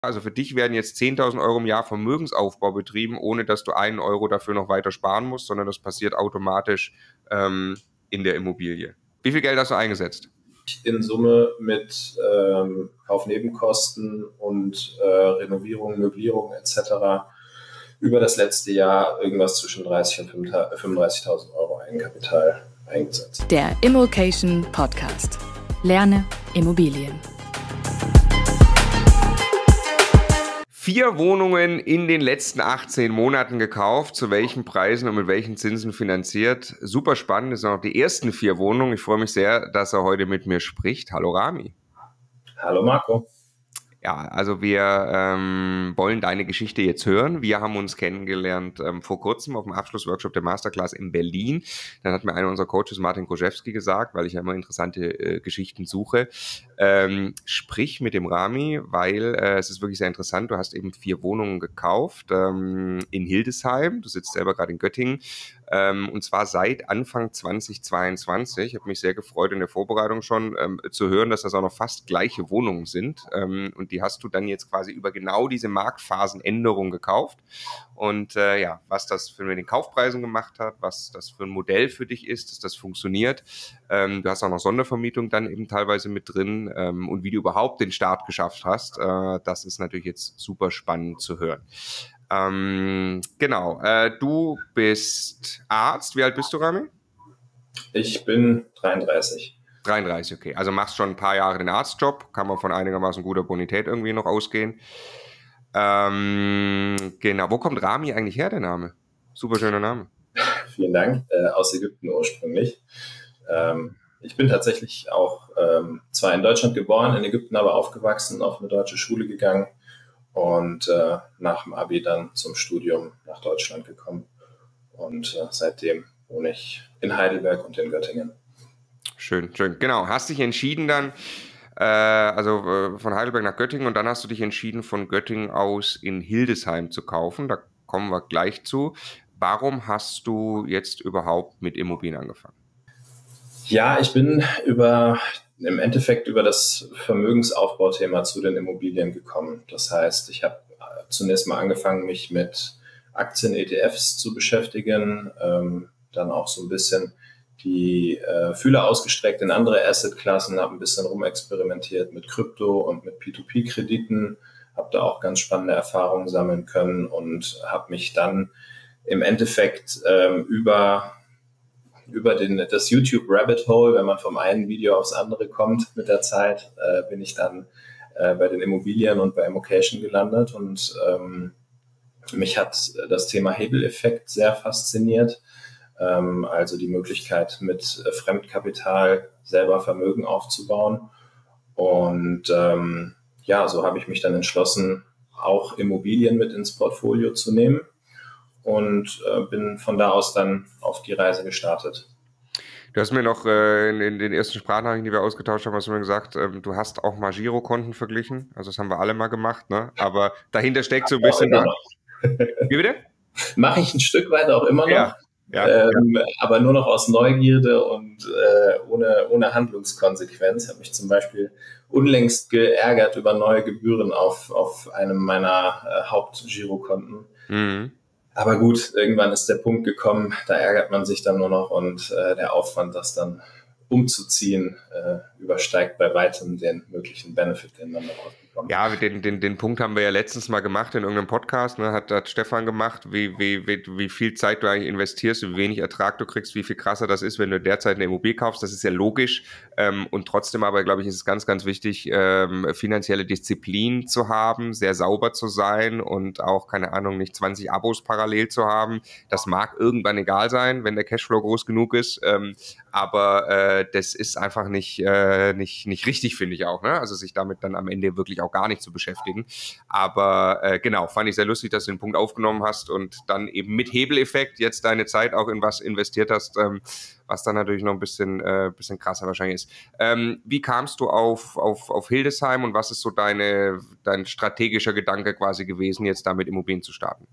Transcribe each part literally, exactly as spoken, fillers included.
Also für dich werden jetzt zehntausend Euro im Jahr Vermögensaufbau betrieben, ohne dass du einen Euro dafür noch weiter sparen musst, sondern das passiert automatisch ähm, in der Immobilie. Wie viel Geld hast du eingesetzt? In Summe mit ähm, Kaufnebenkosten und äh, Renovierung, Möblierung et cetera über das letzte Jahr irgendwas zwischen dreißigtausend und fünfunddreißigtausend Euro Eigenkapital eingesetzt. Der Immokation Podcast. Lerne Immobilien. Vier Wohnungen in den letzten achtzehn Monaten gekauft, zu welchen Preisen und mit welchen Zinsen finanziert. Super spannend, das sind auch die ersten vier Wohnungen. Ich freue mich sehr, dass er heute mit mir spricht. Hallo Rami. Hallo Marco. Ja, also wir ähm, wollen deine Geschichte jetzt hören. Wir haben uns kennengelernt ähm, vor kurzem auf dem Abschlussworkshop der Masterclass in Berlin. Dann hat mir einer unserer Coaches, Martin Korzewski, gesagt, weil ich ja immer interessante äh, Geschichten suche, ähm, sprich mit dem Rami, weil äh, es ist wirklich sehr interessant. Du hast eben vier Wohnungen gekauft ähm, in Hildesheim. Du sitzt selber gerade in Göttingen. Ähm, und zwar seit Anfang zweitausendzweiundzwanzig. Ich habe mich sehr gefreut in der Vorbereitung schon ähm, zu hören, dass das auch noch fast gleiche Wohnungen sind. Ähm, und die hast du dann jetzt quasi über genau diese Marktphasenänderung gekauft. Und äh, ja, was das für mit den Kaufpreisen gemacht hat, was das für ein Modell für dich ist, dass das funktioniert. Ähm, du hast auch noch Sondervermietung dann eben teilweise mit drin ähm, und wie du überhaupt den Start geschafft hast. Äh, das ist natürlich jetzt super spannend zu hören. Ähm, genau, äh, du bist Arzt. Wie alt bist du, Rami? Ich bin dreiunddreißig. dreiunddreißig, okay. Also machst schon ein paar Jahre den Arztjob. Kann man von einigermaßen guter Bonität irgendwie noch ausgehen. Ähm, genau, wo kommt Rami eigentlich her, der Name? Super schöner Name. Vielen Dank. Äh, aus Ägypten ursprünglich. Ähm, ich bin tatsächlich auch ähm, zwar in Deutschland geboren, in Ägypten aber aufgewachsen, auf eine deutsche Schule gegangen. Und äh, nach dem Abi dann zum Studium nach Deutschland gekommen. Und äh, seitdem wohne ich in Heidelberg und in Göttingen. Schön, schön. Genau, hast dich entschieden dann, äh, also äh, von Heidelberg nach Göttingen und dann hast du dich entschieden, von Göttingen aus in Hildesheim zu kaufen. Da kommen wir gleich zu. Warum hast du jetzt überhaupt mit Immobilien angefangen? Ja, ich bin über im Endeffekt über das Vermögensaufbauthema zu den Immobilien gekommen. Das heißt, ich habe zunächst mal angefangen, mich mit Aktien-E T Fs zu beschäftigen, ähm, dann auch so ein bisschen die äh, Fühler ausgestreckt in andere Assetklassen, habe ein bisschen rumexperimentiert mit Krypto und mit P zwei P-Krediten, habe da auch ganz spannende Erfahrungen sammeln können und habe mich dann im Endeffekt ähm, über über den, das YouTube Rabbit Hole, wenn man vom einen Video aufs andere kommt mit der Zeit, äh, bin ich dann äh, bei den Immobilien und bei Immokation gelandet und ähm, mich hat das Thema Hebeleffekt sehr fasziniert, ähm, also die Möglichkeit mit äh, Fremdkapital selber Vermögen aufzubauen und ähm, ja, so habe ich mich dann entschlossen, auch Immobilien mit ins Portfolio zu nehmen. Und äh, bin von da aus dann auf die Reise gestartet. Du hast mir noch äh, in, in den ersten Sprachnachrichten, die wir ausgetauscht haben, hast du mir gesagt, ähm, du hast auch mal Girokonten verglichen. Also das haben wir alle mal gemacht, ne? Aber dahinter steckt so ein bisschen... Immer noch. Wie bitte? Mache ich ein Stück weit auch immer noch. Ja, ja, ähm, ja. Aber nur noch aus Neugierde und äh, ohne, ohne Handlungskonsequenz. Ich habe mich zum Beispiel unlängst geärgert über neue Gebühren auf, auf einem meiner äh, Haupt-Girokonten. Mhm. Aber gut, irgendwann ist der Punkt gekommen, da ärgert man sich dann nur noch und äh, der Aufwand, das dann umzuziehen, äh, übersteigt bei weitem den möglichen Benefit, den man daraus bekommt. Ja, den, den, den Punkt haben wir ja letztens mal gemacht in irgendeinem Podcast, ne? hat, hat Stefan gemacht, wie, wie, wie, wie viel Zeit du eigentlich investierst, wie wenig Ertrag du kriegst, wie viel krasser das ist, wenn du derzeit eine Immobilie kaufst. Das ist ja logisch ähm, und trotzdem aber, glaube ich, ist es ganz, ganz wichtig, ähm, finanzielle Disziplin zu haben, sehr sauber zu sein und auch, keine Ahnung, nicht zwanzig Abos parallel zu haben. Das mag irgendwann egal sein, wenn der Cashflow groß genug ist, ähm, aber äh, das ist einfach nicht, äh, nicht, nicht richtig, finde ich auch, ne? Also sich damit dann am Ende wirklich auch gar nicht zu beschäftigen. Aber äh, genau, fand ich sehr lustig, dass du den Punkt aufgenommen hast und dann eben mit Hebeleffekt jetzt deine Zeit auch in was investiert hast, ähm, was dann natürlich noch ein bisschen, äh, bisschen krasser wahrscheinlich ist. Ähm, wie kamst du auf, auf, auf Hildesheim und was ist so deine, dein strategischer Gedanke quasi gewesen, jetzt damit Immobilien zu starten?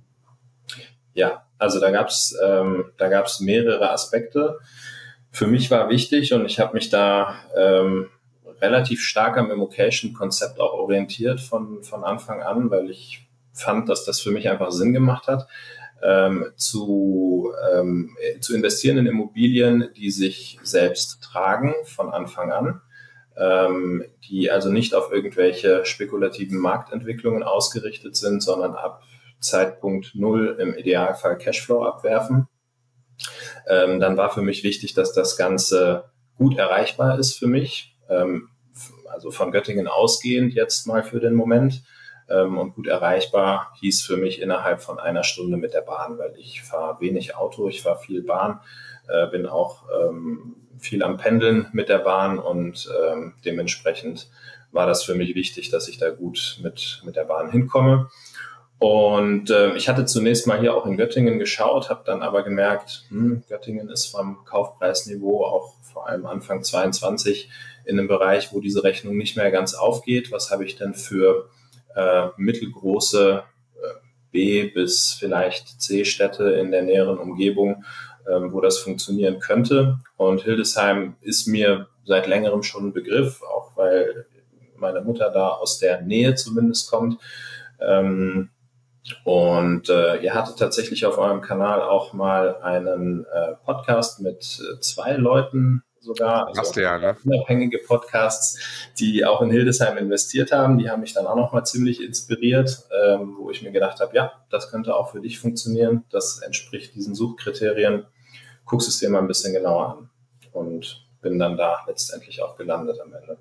Ja, also da gab es ähm, da gab's mehrere Aspekte. Für mich war wichtig und ich habe mich da ähm, relativ stark am Immocation-Konzept auch orientiert von, von Anfang an, weil ich fand, dass das für mich einfach Sinn gemacht hat, ähm, zu, ähm, zu investieren in Immobilien, die sich selbst tragen von Anfang an, ähm, die also nicht auf irgendwelche spekulativen Marktentwicklungen ausgerichtet sind, sondern ab Zeitpunkt Null im Idealfall Cashflow abwerfen. Ähm, dann war für mich wichtig, dass das Ganze gut erreichbar ist für mich, ähm, also von Göttingen ausgehend jetzt mal für den Moment. Ähm, und gut erreichbar hieß für mich innerhalb von einer Stunde mit der Bahn, weil ich fahre wenig Auto, ich fahre viel Bahn, äh, bin auch ähm, viel am Pendeln mit der Bahn und ähm, dementsprechend war das für mich wichtig, dass ich da gut mit, mit der Bahn hinkomme. Und äh, ich hatte zunächst mal hier auch in Göttingen geschaut, habe dann aber gemerkt, hm, Göttingen ist vom Kaufpreisniveau auch vor allem Anfang zweiundzwanzig in einem Bereich, wo diese Rechnung nicht mehr ganz aufgeht. Was habe ich denn für äh, mittelgroße äh, B- bis vielleicht C-Städte in der näheren Umgebung, äh, wo das funktionieren könnte? Und Hildesheim ist mir seit längerem schon ein Begriff, auch weil meine Mutter da aus der Nähe zumindest kommt. Ähm, Und äh, ihr hattet tatsächlich auf eurem Kanal auch mal einen äh, Podcast mit äh, zwei Leuten sogar, also Hast du ja, ne? unabhängige Podcasts, die auch in Hildesheim investiert haben. Die haben mich dann auch nochmal ziemlich inspiriert, ähm, wo ich mir gedacht habe, ja, das könnte auch für dich funktionieren. Das entspricht diesen Suchkriterien. Guckst es dir mal ein bisschen genauer an. Und bin dann da letztendlich auch gelandet am Ende.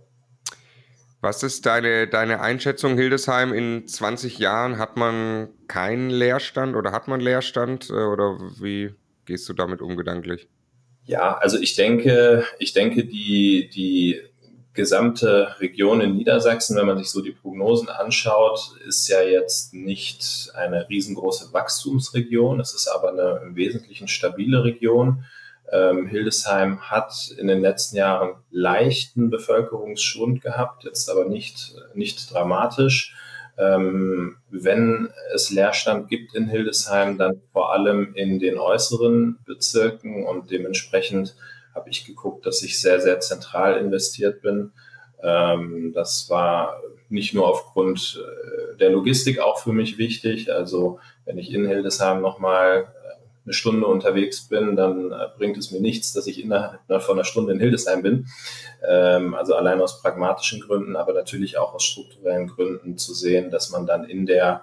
Was ist deine, deine Einschätzung, Hildesheim? In zwanzig Jahren hat man keinen Leerstand oder hat man Leerstand? Oder wie gehst du damit um gedanklich? Ja, also ich denke, ich denke, die, die gesamte Region in Niedersachsen, wenn man sich so die Prognosen anschaut, ist ja jetzt nicht eine riesengroße Wachstumsregion. Es ist aber eine im Wesentlichen stabile Region. Ähm, Hildesheim hat in den letzten Jahren leichten Bevölkerungsschwund gehabt, jetzt aber nicht, nicht dramatisch. Ähm, wenn es Leerstand gibt in Hildesheim, dann vor allem in den äußeren Bezirken und dementsprechend habe ich geguckt, dass ich sehr, sehr zentral investiert bin. Ähm, das war nicht nur aufgrund äh, der Logistik auch für mich wichtig. Also wenn ich in Hildesheim nochmal eine Stunde unterwegs bin, dann äh, bringt es mir nichts, dass ich innerhalb von einer Stunde in Hildesheim bin. Ähm, also allein aus pragmatischen Gründen, aber natürlich auch aus strukturellen Gründen zu sehen, dass man dann in der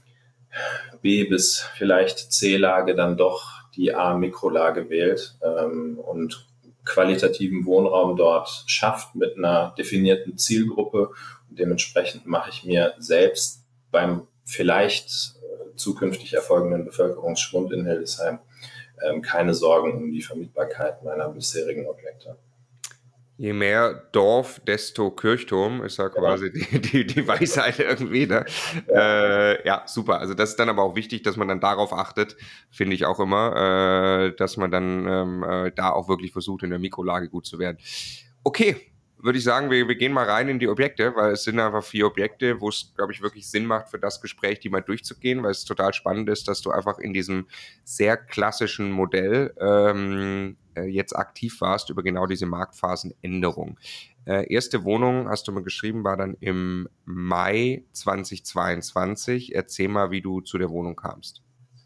B- bis vielleicht C-Lage dann doch die A-Mikrolage wählt ähm, und qualitativen Wohnraum dort schafft mit einer definierten Zielgruppe. Und dementsprechend mache ich mir selbst beim vielleicht zukünftig erfolgenden Bevölkerungsschwund in Hildesheim ähm, keine Sorgen um die Vermietbarkeit meiner bisherigen Objekte. Je mehr Dorf, desto Kirchturm, ist ja quasi ja. Die, die, die Weisheit irgendwie. Ne? Ja. Äh, ja, super. Also das ist dann aber auch wichtig, dass man dann darauf achtet, finde ich auch immer, äh, dass man dann ähm, äh, da auch wirklich versucht, in der Mikrolage gut zu werden. Okay, würde ich sagen, wir, wir gehen mal rein in die Objekte, weil es sind einfach vier Objekte, wo es, glaube ich, wirklich Sinn macht, für das Gespräch die mal durchzugehen, weil es total spannend ist, dass du einfach in diesem sehr klassischen Modell ähm, jetzt aktiv warst über genau diese Marktphasenänderung. Äh, erste Wohnung, hast du mir geschrieben, war dann im Mai zweitausendzweiundzwanzig. Erzähl mal, wie du zu der Wohnung kamst.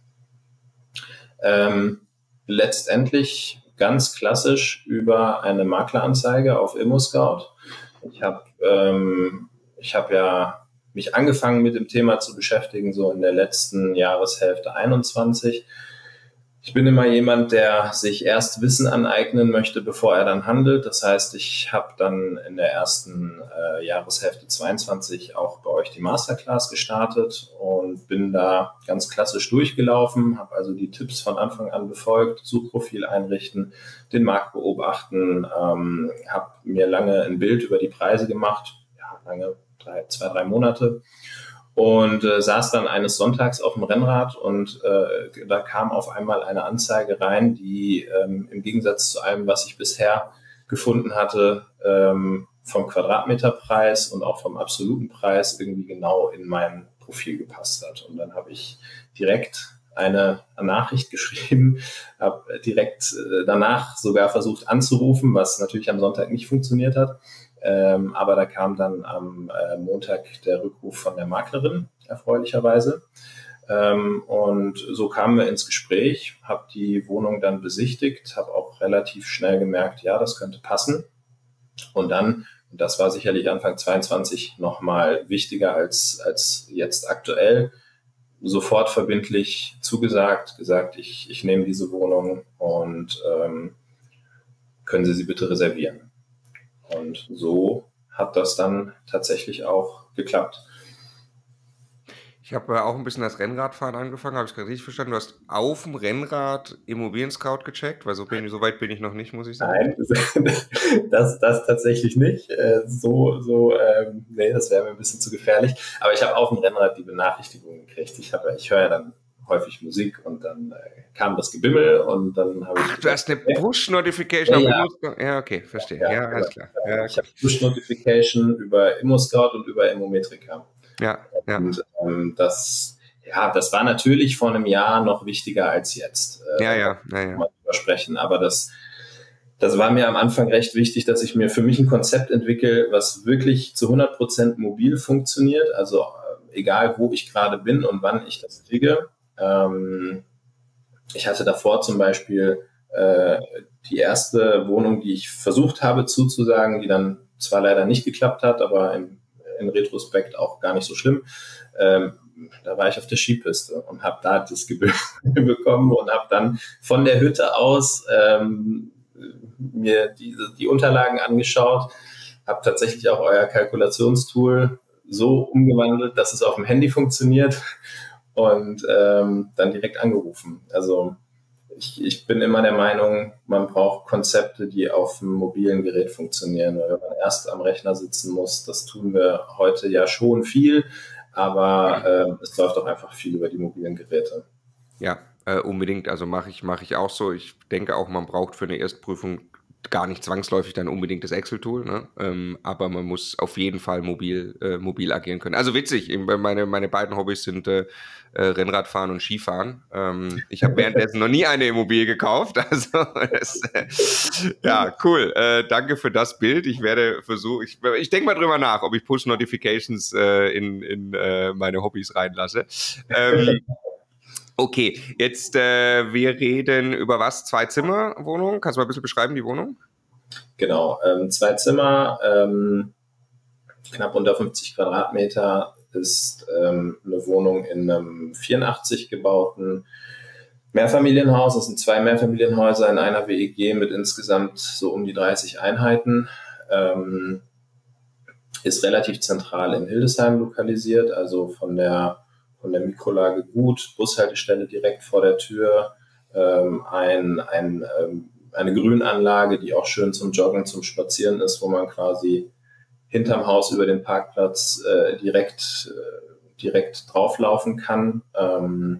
Ähm, letztendlich ganz klassisch über eine Makleranzeige auf ImmoScout. Ich habe ähm, ich habe ja mich angefangen mit dem Thema zu beschäftigen, so in der letzten Jahreshälfte einundzwanzig. Ich bin immer jemand, der sich erst Wissen aneignen möchte, bevor er dann handelt. Das heißt, ich habe dann in der ersten äh, Jahreshälfte zweiundzwanzig auch bei euch die Masterclass gestartet und bin da ganz klassisch durchgelaufen, habe also die Tipps von Anfang an befolgt, Suchprofil einrichten, den Markt beobachten, ähm, habe mir lange ein Bild über die Preise gemacht, ja, lange, drei, zwei, drei Monate. Und äh, saß dann eines Sonntags auf dem Rennrad und äh, da kam auf einmal eine Anzeige rein, die ähm, im Gegensatz zu allem, was ich bisher gefunden hatte, ähm, vom Quadratmeterpreis und auch vom absoluten Preis irgendwie genau in mein Profil gepasst hat. Und dann habe ich direkt eine Nachricht geschrieben, habe direkt äh, danach sogar versucht anzurufen, was natürlich am Sonntag nicht funktioniert hat. Ähm, aber da kam dann am äh, Montag der Rückruf von der Maklerin, erfreulicherweise. Ähm, und so kamen wir ins Gespräch, habe die Wohnung dann besichtigt, habe auch relativ schnell gemerkt, ja, das könnte passen. Und dann, und das war sicherlich Anfang zweiundzwanzig nochmal wichtiger als, als jetzt aktuell, sofort verbindlich zugesagt, gesagt, ich, ich nehme diese Wohnung und ähm, können Sie sie bitte reservieren. Und so hat das dann tatsächlich auch geklappt. Ich habe auch ein bisschen das Rennradfahren angefangen, habe ich gerade richtig verstanden? Du hast auf dem Rennrad Immobilien-Scout gecheckt, weil so, bin, so weit bin ich noch nicht, muss ich sagen. Nein, das, das tatsächlich nicht. So, so ähm, nee, das wäre mir ein bisschen zu gefährlich. Aber ich habe auf dem Rennrad die Benachrichtigungen gekriegt. Ich, hab, ich höre ja dann häufig Musik und dann äh, kam das Gebimmel und dann habe ich... Ach, du hast eine Push-Notification ja, auf ja. Immo... Ja, okay, verstehe. Ja, ja, ja, alles klar. Ja, ja, ich habe Push-Notification über ImmoScout und über Immometrika. Ja, ja. Und ähm, das, ja, das war natürlich vor einem Jahr noch wichtiger als jetzt. Äh, ja, ja, ja, ja. Mal drüber sprechen. Aber das, das war mir am Anfang recht wichtig, dass ich mir für mich ein Konzept entwickle, was wirklich zu hundert Prozent mobil funktioniert. Also äh, egal, wo ich gerade bin und wann ich das kriege. Ähm, ich hatte davor zum Beispiel äh, die erste Wohnung, die ich versucht habe zuzusagen, die dann zwar leider nicht geklappt hat, aber im in Retrospekt auch gar nicht so schlimm. Ähm, da war ich auf der Skipiste und habe da das Gebühr bekommen und habe dann von der Hütte aus ähm, mir diese, die Unterlagen angeschaut, habe tatsächlich auch euer Kalkulationstool so umgewandelt, dass es auf dem Handy funktioniert und ähm, dann direkt angerufen. Also Ich, ich bin immer der Meinung, man braucht Konzepte, die auf einem mobilen Gerät funktionieren. Weil wenn man erst am Rechner sitzen muss, das tun wir heute ja schon viel, aber äh, es läuft auch einfach viel über die mobilen Geräte. Ja, äh, unbedingt. Also mache ich, mache ich auch so. Ich denke auch, man braucht für eine Erstprüfung gar nicht zwangsläufig dann unbedingt das Excel-Tool, ne? ähm, aber man muss auf jeden Fall mobil, äh, mobil agieren können. Also witzig, meine, meine beiden Hobbys sind äh, äh, Rennradfahren und Skifahren. Ähm, ich habe währenddessen noch nie eine Immobilie gekauft. Also das, äh, ja, cool. Äh, danke für das Bild. Ich werde versuchen, ich, ich denke mal drüber nach, ob ich Push-Notifications äh, in, in äh, meine Hobbys reinlasse. Ähm, Okay, jetzt äh, wir reden über was? Zwei-Zimmer-Wohnung? Kannst du mal ein bisschen beschreiben, die Wohnung? Genau, ähm, zwei Zimmer, ähm, knapp unter fünfzig Quadratmeter, ist ähm, eine Wohnung in einem vierundachtzig gebauten Mehrfamilienhaus. Das sind zwei Mehrfamilienhäuser in einer W E G mit insgesamt so um die dreißig Einheiten. Ähm, ist relativ zentral in Hildesheim lokalisiert, also von der von der Mikrolage gut, Bushaltestelle direkt vor der Tür, ähm, ein, ein, ähm, eine Grünanlage, die auch schön zum Joggen, zum Spazieren ist, wo man quasi hinterm Haus über den Parkplatz äh, direkt, äh, direkt drauflaufen kann. Ähm,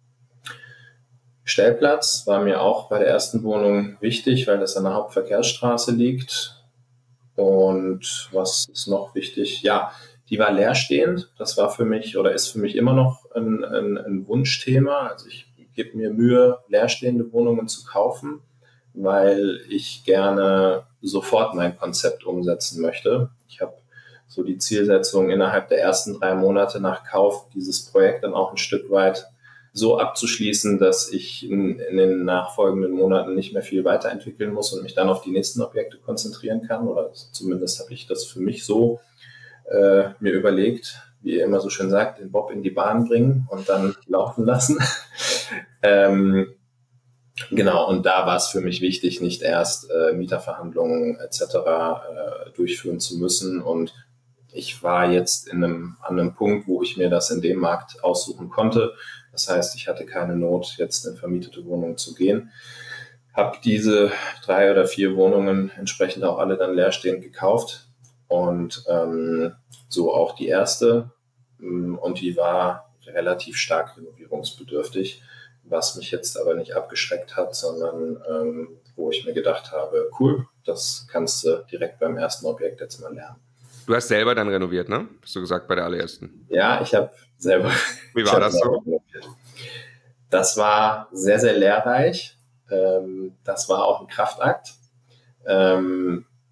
Stellplatz war mir auch bei der ersten Wohnung wichtig, weil das an der Hauptverkehrsstraße liegt. Und was ist noch wichtig? Ja, die war leerstehend. Das war für mich oder ist für mich immer noch ein, ein, ein Wunschthema. Also ich gebe mir Mühe, leerstehende Wohnungen zu kaufen, weil ich gerne sofort mein Konzept umsetzen möchte. Ich habe so die Zielsetzung, innerhalb der ersten drei Monate nach Kauf dieses Projekt dann auch ein Stück weit so abzuschließen, dass ich in, in den nachfolgenden Monaten nicht mehr viel weiterentwickeln muss und mich dann auf die nächsten Objekte konzentrieren kann. Oder zumindest habe ich das für mich so äh, mir überlegt, wie ihr immer so schön sagt, den Bob in die Bahn bringen und dann laufen lassen. ähm, genau, und da war es für mich wichtig, nicht erst äh, Mieterverhandlungen et cetera äh, durchführen zu müssen. Und ich war jetzt in einem, an einem Punkt, wo ich mir das in dem Markt aussuchen konnte. Das heißt, ich hatte keine Not, jetzt in vermietete Wohnungen zu gehen. Habe diese drei oder vier Wohnungen entsprechend auch alle dann leerstehend gekauft. Und ähm, so auch die erste. Und die war relativ stark renovierungsbedürftig, was mich jetzt aber nicht abgeschreckt hat, sondern ähm, wo ich mir gedacht habe, cool, das kannst du direkt beim ersten Objekt jetzt mal lernen. Du hast selber dann renoviert, ne? Hast du gesagt, bei der allerersten? Ja, ich habe selber. Wie war das so? Renoviert. Das war sehr, sehr lehrreich. Ähm, das war auch ein Kraftakt. Ähm,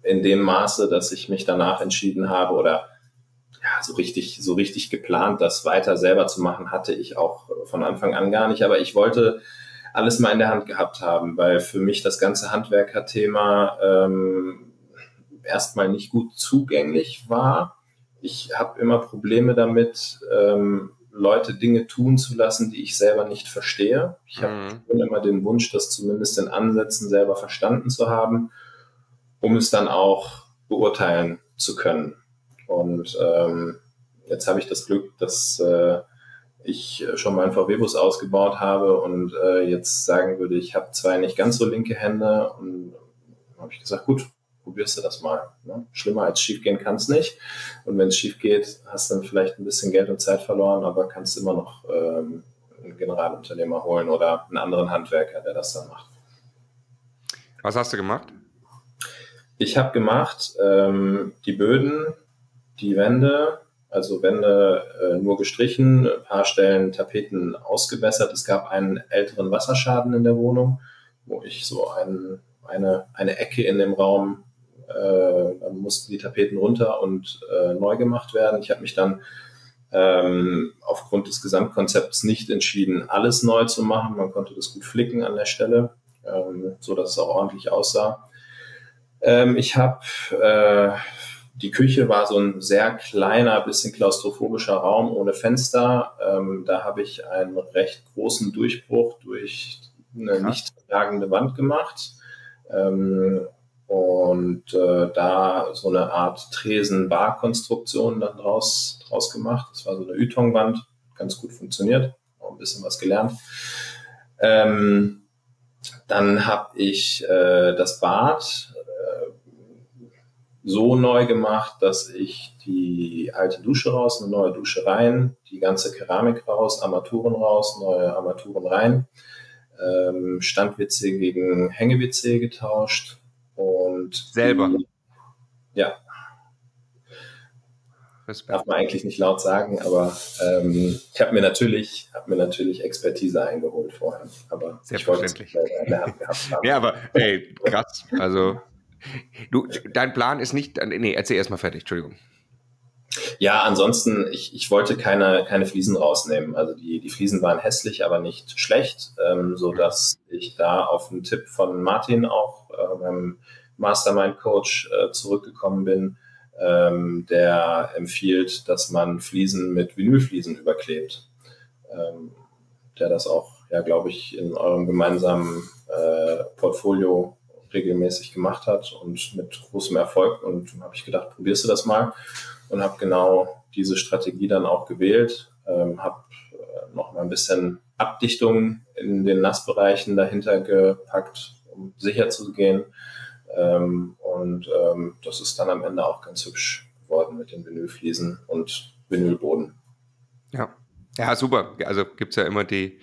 in dem Maße, dass ich mich danach entschieden habe oder ja, so richtig, so richtig geplant, das weiter selber zu machen, hatte ich auch von Anfang an gar nicht. Aber ich wollte alles mal in der Hand gehabt haben, weil für mich das ganze Handwerkerthema ähm, erstmal nicht gut zugänglich war. Ich habe immer Probleme damit, ähm, Leute Dinge tun zu lassen, die ich selber nicht verstehe. Ich habe mhm. immer den Wunsch, das zumindest in Ansätzen selber verstanden zu haben, um es dann auch beurteilen zu können. Und ähm, jetzt habe ich das Glück, dass äh, ich schon mal einen V W-Bus ausgebaut habe und äh, jetzt sagen würde, ich habe zwei nicht ganz so linke Hände. Und dann habe ich gesagt, gut, probierst du das mal. Ne? Schlimmer als schief gehen kann es nicht. Und wenn es schief geht, hast du dann vielleicht ein bisschen Geld und Zeit verloren, aber kannst immer noch ähm, einen Generalunternehmer holen oder einen anderen Handwerker, der das dann macht. Was hast du gemacht? Ich habe gemacht ähm, die Böden, die Wände, also Wände äh, nur gestrichen, ein paar Stellen Tapeten ausgebessert. Es gab einen älteren Wasserschaden in der Wohnung, wo ich so ein, eine, eine Ecke in dem Raum, äh, dann mussten die Tapeten runter und äh, neu gemacht werden. Ich habe mich dann ähm, aufgrund des Gesamtkonzepts nicht entschieden, alles neu zu machen. Man konnte das gut flicken an der Stelle, ähm, so dass es auch ordentlich aussah. Ähm, ich habe äh, Die Küche war so ein sehr kleiner, bisschen klaustrophobischer Raum ohne Fenster. Ähm, da habe ich einen recht großen Durchbruch durch eine Krass. nicht tragende Wand gemacht. Ähm, und äh, da so eine Art Tresen-Bar-Konstruktion dann draus, draus gemacht. Das war so eine Ytong-Wand, ganz gut funktioniert, auch ein bisschen was gelernt. Ähm, dann habe ich äh, das Bad so neu gemacht, dass ich die alte Dusche raus, eine neue Dusche rein, die ganze Keramik raus, Armaturen raus, neue Armaturen rein, ähm, Stand-W C gegen Hänge-W C getauscht und selber? Die, ja. Respekt. Darf man eigentlich nicht laut sagen, aber ähm, ich habe mir natürlich, habe mir natürlich Expertise eingeholt vorher, aber selbstverständlich. Ich wollte es in der Hand gehabt haben. Ja, aber hey, krass, also Du, dein Plan ist nicht, nee, erzähl erstmal fertig, Entschuldigung. Ja, ansonsten, ich, ich wollte keine, keine Fliesen rausnehmen. Also die, die Fliesen waren hässlich, aber nicht schlecht, ähm, so dass ich da auf einen Tipp von Martin, auch äh, meinem Mastermind-Coach, äh, zurückgekommen bin, ähm, der empfiehlt, dass man Fliesen mit Vinylfliesen überklebt. Ähm, der das auch, ja, glaube ich, in eurem gemeinsamen äh, Portfolio regelmäßig gemacht hat und mit großem Erfolg. Und dann habe ich gedacht, probierst du das mal, und habe genau diese Strategie dann auch gewählt. Ähm, habe äh, noch mal ein bisschen Abdichtung in den Nassbereichen dahinter gepackt, um sicher zu gehen. Ähm, und ähm, das ist dann am Ende auch ganz hübsch geworden mit den Vinylfliesen und Vinylboden. Ja, ja, super. Also gibt es ja immer die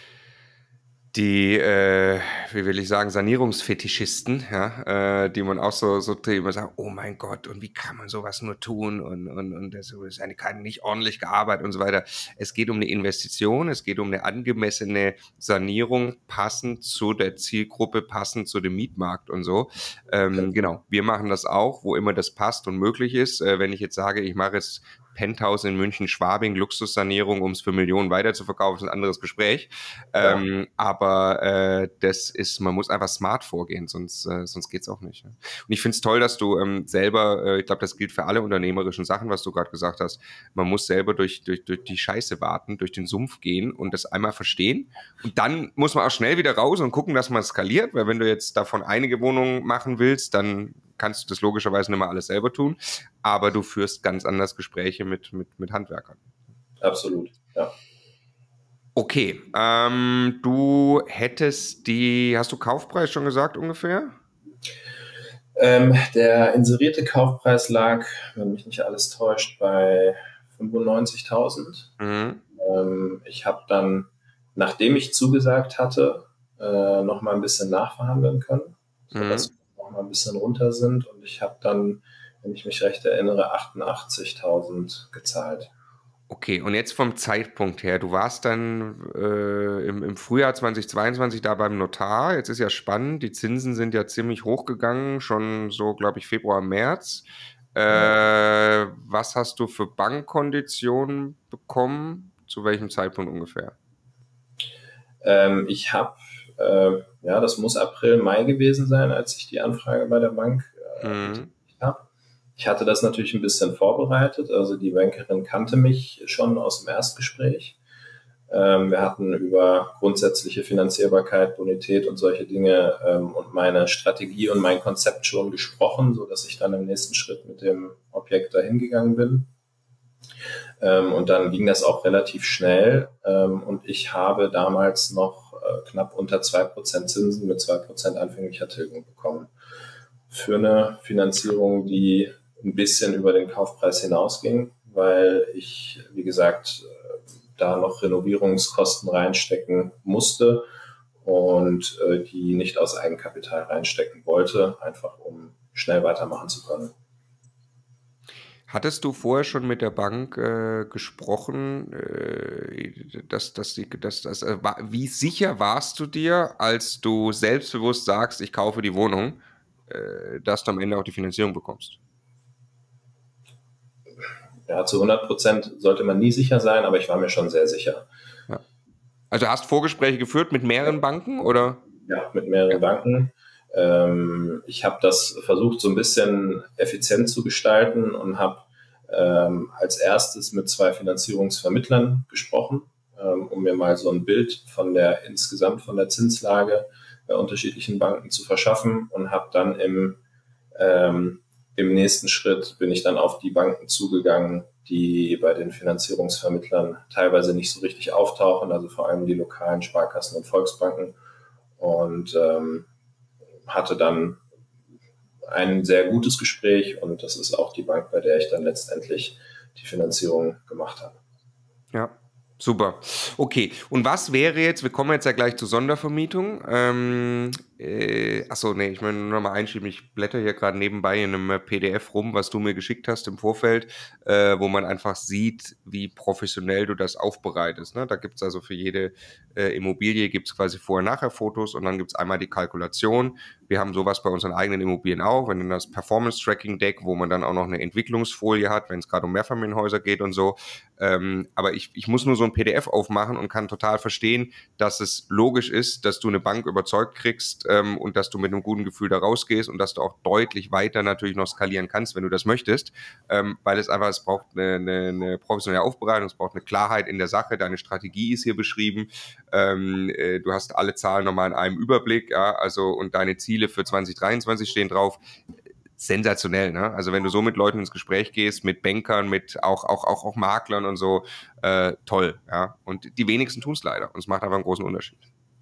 die, äh, wie will ich sagen, Sanierungsfetischisten, ja, äh, die man auch so, so immer sagt, oh mein Gott, und wie kann man sowas nur tun, und, und, und das ist eine, keine nicht ordentlich gearbeitet und so weiter. Es geht um eine Investition, es geht um eine angemessene Sanierung, passend zu der Zielgruppe, passend zu dem Mietmarkt und so. Ähm, okay. Genau, wir machen das auch, wo immer das passt und möglich ist. Äh, wenn ich jetzt sage, ich mache jetzt Penthouse in München-Schwabing, Luxussanierung, um es für Millionen weiterzuverkaufen, ist ein anderes Gespräch. Ja. Ähm, aber äh, das ist, man muss einfach smart vorgehen, sonst, äh, sonst geht's auch nicht. Und ich finde es toll, dass du ähm, selber, äh, ich glaube, das gilt für alle unternehmerischen Sachen, was du gerade gesagt hast, man muss selber durch, durch, durch die Scheiße warten, durch den Sumpf gehen und das einmal verstehen. Und dann muss man auch schnell wieder raus und gucken, dass man skaliert, weil wenn du jetzt davon einige Wohnungen machen willst, dann kannst du das logischerweise nicht mehr alles selber tun, aber du führst ganz anders Gespräche mit, mit, mit Handwerkern. Absolut, ja. Okay, ähm, du hättest die, hast du Kaufpreis schon gesagt ungefähr? Ähm, der inserierte Kaufpreis lag, wenn mich nicht alles täuscht, bei fünfundneunzigtausend. Mhm. Ähm, ich habe dann, nachdem ich zugesagt hatte, äh, noch mal ein bisschen nachverhandeln können, sodass mhm. wir noch mal ein bisschen runter sind, und ich habe dann, wenn ich mich recht erinnere, achtundachtzigtausend gezahlt. Okay, und jetzt vom Zeitpunkt her, du warst dann äh, im, im Frühjahr zweitausendzweiundzwanzig da beim Notar. Jetzt ist ja spannend, die Zinsen sind ja ziemlich hochgegangen, schon so, glaube ich, Februar, März. Äh, was hast du für Bankkonditionen bekommen? Zu welchem Zeitpunkt ungefähr? Ähm, ich habe, äh, ja, das muss April, Mai gewesen sein, als ich die Anfrage bei der Bank äh, Mhm. Hattest du vorher schon mit der Bank äh, gesprochen, äh, dass, dass die, dass, dass, äh, wie sicher warst du dir, als du selbstbewusst sagst, ich kaufe die Wohnung, äh, dass du am Ende auch die Finanzierung bekommst? Ja, zu hundert Prozent sollte man nie sicher sein, aber ich war mir schon sehr sicher. Ja. Also hast Vorgespräche geführt mit mehreren Banken, oder? Ja, mit mehreren ja. Banken. Ähm, ich habe das versucht, so ein bisschen effizient zu gestalten und habe ähm, als erstes mit zwei Finanzierungsvermittlern gesprochen, ähm, um mir mal so ein Bild von der insgesamt von der Zinslage bei unterschiedlichen Banken zu verschaffen und habe dann im ähm, im nächsten Schritt bin ich dann auf die Banken zugegangen, die bei den Finanzierungsvermittlern teilweise nicht so richtig auftauchen, also vor allem die lokalen Sparkassen und Volksbanken, und ähm, hatte dann ein sehr gutes Gespräch, und das ist auch die Bank, bei der ich dann letztendlich die Finanzierung gemacht habe. Ja. Super. Okay, und was wäre jetzt, wir kommen jetzt ja gleich zur Sondervermietung. Ähm, äh, achso, nee, ich möchte nur noch mal einschieben, ich blätter hier gerade nebenbei in einem P D F rum, was du mir geschickt hast im Vorfeld, äh, wo man einfach sieht, wie professionell du das aufbereitest. Ne? Da gibt es also für jede äh, Immobilie gibt es quasi Vorher-Nachher-Fotos, und dann gibt es einmal die Kalkulation. Wir haben sowas bei unseren eigenen Immobilien auch, wenn dann das Performance-Tracking-Deck, wo man dann auch noch eine Entwicklungsfolie hat, wenn es gerade um Mehrfamilienhäuser geht und so. Ähm, aber ich, ich muss nur so ein P D F aufmachen und kann total verstehen, dass es logisch ist, dass du eine Bank überzeugt kriegst ähm, und dass du mit einem guten Gefühl da rausgehst und dass du auch deutlich weiter natürlich noch skalieren kannst, wenn du das möchtest, ähm, weil es einfach, es braucht eine, eine, eine professionelle Aufbereitung, es braucht eine Klarheit in der Sache, deine Strategie ist hier beschrieben, ähm, äh, du hast alle Zahlen nochmal in einem Überblick, ja, also, und deine Ziele für zwanzig dreiundzwanzig stehen drauf. Sensationell, ne? Also wenn du so mit Leuten ins Gespräch gehst, mit Bankern, mit auch, auch, auch, auch Maklern und so, äh, toll, ja. Und die wenigsten tun es leider, und es macht einfach einen großen Unterschied.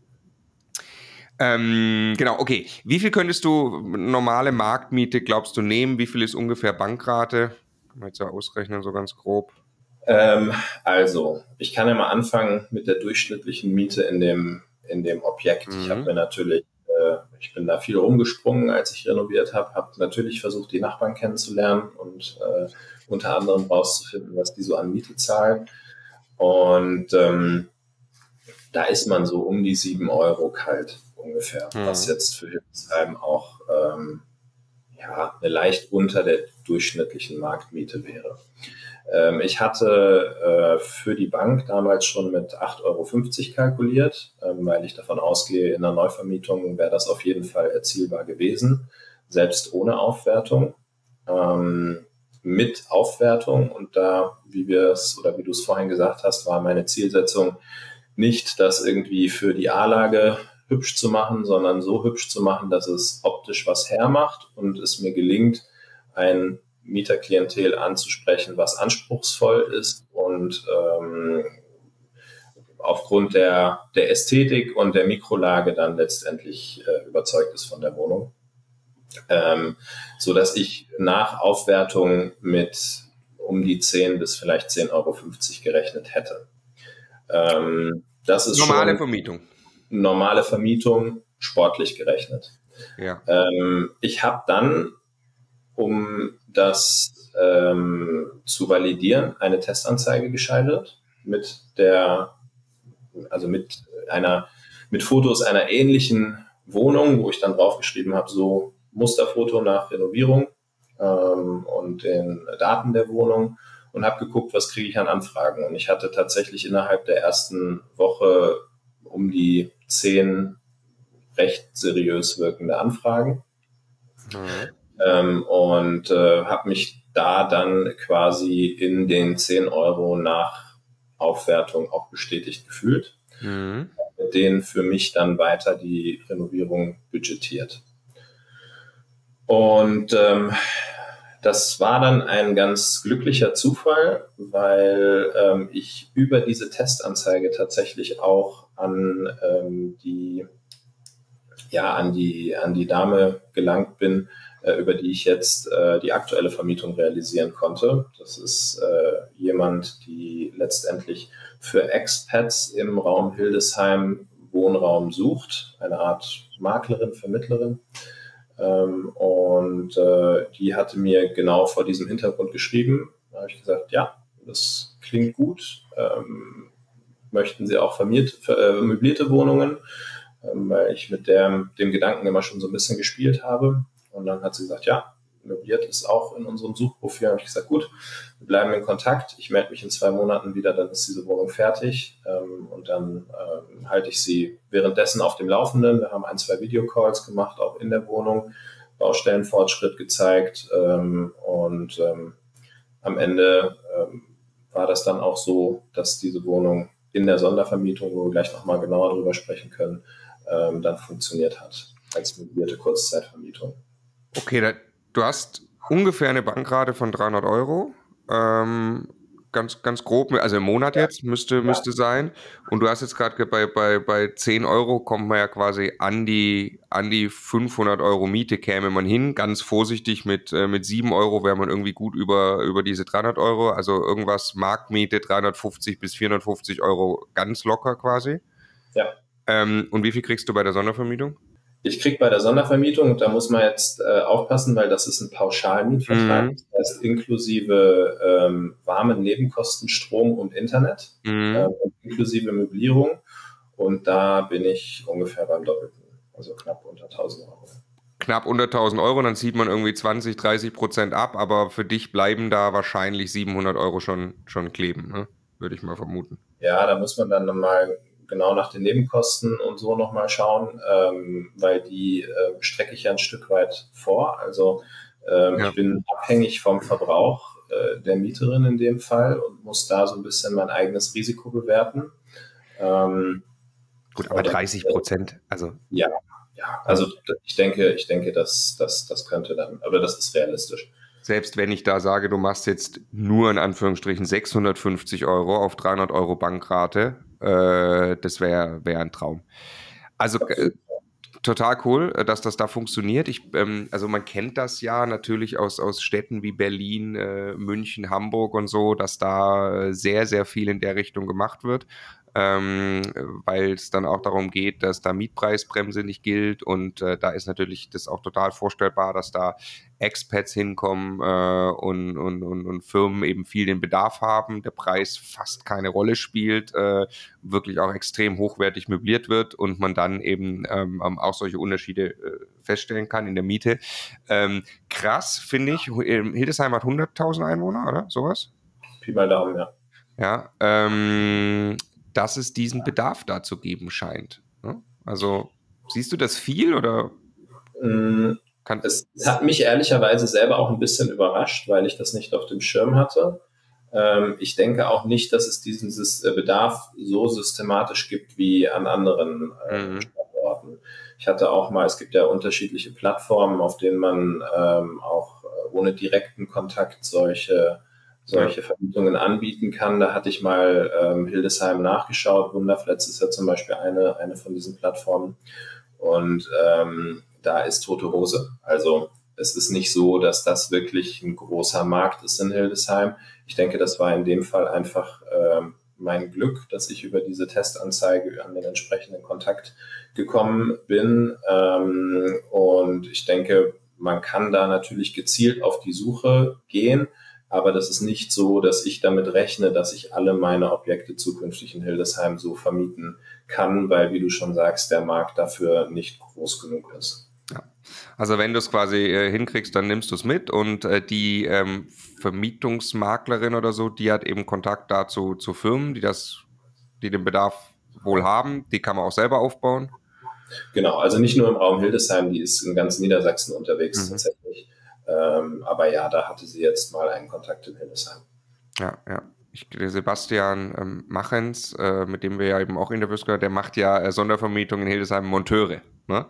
Ähm, genau, okay. Wie viel könntest du normale Marktmiete, glaubst du, nehmen? Wie viel ist ungefähr Bankrate? Kann man jetzt ja ausrechnen, so ganz grob. Ähm, also, ich kann ja mal anfangen mit der durchschnittlichen Miete in dem, in dem Objekt. Mhm. Ich habe mir natürlich Ich bin da viel rumgesprungen, als ich renoviert habe, habe natürlich versucht, die Nachbarn kennenzulernen und äh, unter anderem rauszufinden, was die so an Miete zahlen. Und ähm, da ist man so um die sieben Euro kalt ungefähr, mhm. was jetzt für Hildesheim auch ähm, ja, eine leicht unter der durchschnittlichen Marktmiete wäre. Ähm, ich hatte äh, für die Bank damals schon mit acht Euro fünfzig kalkuliert, ähm, weil ich davon ausgehe, in der Neuvermietung wäre das auf jeden Fall erzielbar gewesen, selbst ohne Aufwertung. Ähm, mit Aufwertung, und da, wie wir es oder wie du es vorhin gesagt hast, war meine Zielsetzung nicht, das irgendwie für die A-Lage hübsch zu machen, sondern so hübsch zu machen, dass es optisch was hermacht und es mir gelingt, ein Mieterklientel anzusprechen, was anspruchsvoll ist und ähm, aufgrund der, der Ästhetik und der Mikrolage dann letztendlich äh, überzeugt ist von der Wohnung. Ähm, so dass ich nach Aufwertung mit um die zehn bis vielleicht zehn Euro fünfzig gerechnet hätte. Ähm, das ist normale schon Vermietung. Normale Vermietung, sportlich gerechnet. Ja. Ähm, ich habe dann um das ähm, zu validieren, eine Testanzeige geschaltet mit der, also mit einer, mit Fotos einer ähnlichen Wohnung, wo ich dann draufgeschrieben habe, so Musterfoto nach Renovierung ähm, und den Daten der Wohnung und habe geguckt, was kriege ich an Anfragen. Und ich hatte tatsächlich innerhalb der ersten Woche um die zehn recht seriös wirkende Anfragen. Mhm. Ähm, und äh, habe mich da dann quasi in den zehn Euro nach Aufwertung auch bestätigt gefühlt. Mhm. Mit denen für mich dann weiter die Renovierung budgetiert. Und ähm, das war dann ein ganz glücklicher Zufall, weil ähm, ich über diese Testanzeige tatsächlich auch an ähm, die ja an die an die Dame gelangt bin, äh, über die ich jetzt äh, die aktuelle Vermietung realisieren konnte. Das ist äh, jemand, die letztendlich für Expats im Raum Hildesheim Wohnraum sucht, eine Art Maklerin, Vermittlerin. Ähm, und äh, die hatte mir genau vor diesem Hintergrund geschrieben. Da habe ich gesagt, ja, das klingt gut. Ähm, möchten Sie auch vermiert, äh, möblierte Wohnungen? Ähm, weil ich mit der, dem Gedanken immer schon so ein bisschen gespielt habe. Und dann hat sie gesagt, ja, möbliert ist auch in unserem Suchprofil. Da habe ich gesagt, gut, wir bleiben in Kontakt. Ich melde mich in zwei Monaten wieder, dann ist diese Wohnung fertig. Ähm, und dann ähm, halte ich sie währenddessen auf dem Laufenden. Wir haben ein, zwei Videocalls gemacht, auch in der Wohnung, Baustellenfortschritt gezeigt. Ähm, und ähm, am Ende ähm, war das dann auch so, dass diese Wohnung in der Sondervermietung, wo wir gleich nochmal genauer drüber sprechen können, ähm, dann funktioniert hat als möblierte Kurzzeitvermietung. Okay, da, du hast ungefähr eine Bankrate von dreihundert Euro, ähm, ganz, ganz grob, also im Monat jetzt müsste, ja. müsste sein. Und du hast jetzt gerade bei, bei, bei zehn Euro kommt man ja quasi an die, an die fünfhundert Euro Miete käme man hin. Ganz vorsichtig mit, äh, mit sieben Euro wäre man irgendwie gut über, über diese dreihundert Euro. Also irgendwas Marktmiete dreihundertfünfzig bis vierhundertfünfzig Euro ganz locker quasi. Ja. Ähm, und wie viel kriegst du bei der Sondervermietung? Ich kriege bei der Sondervermietung, und da muss man jetzt äh, aufpassen, weil das ist ein Pauschalmietvertrag, Mhm. das heißt inklusive ähm, warmen Nebenkosten, Strom und Internet, mhm. äh, und inklusive Möblierung. Und da bin ich ungefähr beim Doppelten, also knapp unter tausend Euro. Knapp unter tausend Euro, dann zieht man irgendwie zwanzig, dreißig Prozent ab, aber für dich bleiben da wahrscheinlich siebenhundert Euro schon, schon kleben, ne? Würde ich mal vermuten. Ja, da muss man dann mal genau nach den Nebenkosten und so nochmal schauen, ähm, weil die äh, strecke ich ja ein Stück weit vor. Also ähm, ja. ich bin abhängig vom Verbrauch äh, der Mieterin in dem Fall und muss da so ein bisschen mein eigenes Risiko bewerten. Ähm, Gut, aber dreißig Prozent, also ja, ja, also ich denke, ich denke, dass das, das könnte dann, aber das ist realistisch. Selbst wenn ich da sage, du machst jetzt nur in Anführungsstrichen sechshundertfünfzig Euro auf dreihundert Euro Bankrate, äh, das wäre wär ein Traum. Also äh, total cool, dass das da funktioniert. Ich, ähm, also man kennt das ja natürlich aus, aus Städten wie Berlin, äh, München, Hamburg und so, dass da sehr, sehr viel in der Richtung gemacht wird. Ähm, weil es dann auch darum geht, dass da Mietpreisbremse nicht gilt und äh, da ist natürlich das auch total vorstellbar, dass da Expats hinkommen äh, und, und, und, und Firmen eben viel den Bedarf haben, der Preis fast keine Rolle spielt, äh, wirklich auch extrem hochwertig möbliert wird und man dann eben ähm, auch solche Unterschiede äh, feststellen kann in der Miete. Ähm, krass, finde ich. Hildesheim hat hunderttausend Einwohner, oder? Sowas? Pi mal Daumen, ja. Ja, ähm, dass es diesen Bedarf da zu geben scheint. Also siehst du das viel oder? Kann es, es hat mich ehrlicherweise selber auch ein bisschen überrascht, weil ich das nicht auf dem Schirm hatte. Ähm, ich denke auch nicht, dass es diesen Bedarf so systematisch gibt wie an anderen äh, mhm. Standorten. Ich hatte auch mal, es gibt ja unterschiedliche Plattformen, auf denen man ähm, auch ohne direkten Kontakt solche solche Vermietungen anbieten kann. Da hatte ich mal ähm, Hildesheim nachgeschaut. Wunderflats ist ja zum Beispiel eine, eine von diesen Plattformen. Und ähm, da ist tote Hose. Also es ist nicht so, dass das wirklich ein großer Markt ist in Hildesheim. Ich denke, das war in dem Fall einfach ähm, mein Glück, dass ich über diese Testanzeige an den entsprechenden Kontakt gekommen bin. Ähm, und ich denke, man kann da natürlich gezielt auf die Suche gehen, aber das ist nicht so, dass ich damit rechne, dass ich alle meine Objekte zukünftig in Hildesheim so vermieten kann, weil, wie du schon sagst, der Markt dafür nicht groß genug ist. Ja. Also wenn du es quasi äh, hinkriegst, dann nimmst du es mit und äh, die ähm, Vermietungsmaklerin oder so, die hat eben Kontakt dazu zu Firmen, die das, die den Bedarf wohl haben, die kann man auch selber aufbauen. Genau, also nicht nur im Raum Hildesheim, die ist in ganz Niedersachsen unterwegs mhm. tatsächlich. Ähm, aber ja, da hatte sie jetzt mal einen Kontakt in Hildesheim. Ja, ja. Ich, der Sebastian ähm, Machens, äh, mit dem wir ja eben auch Interviews gehört, der macht ja äh, Sondervermietung in Hildesheim Monteure, ne?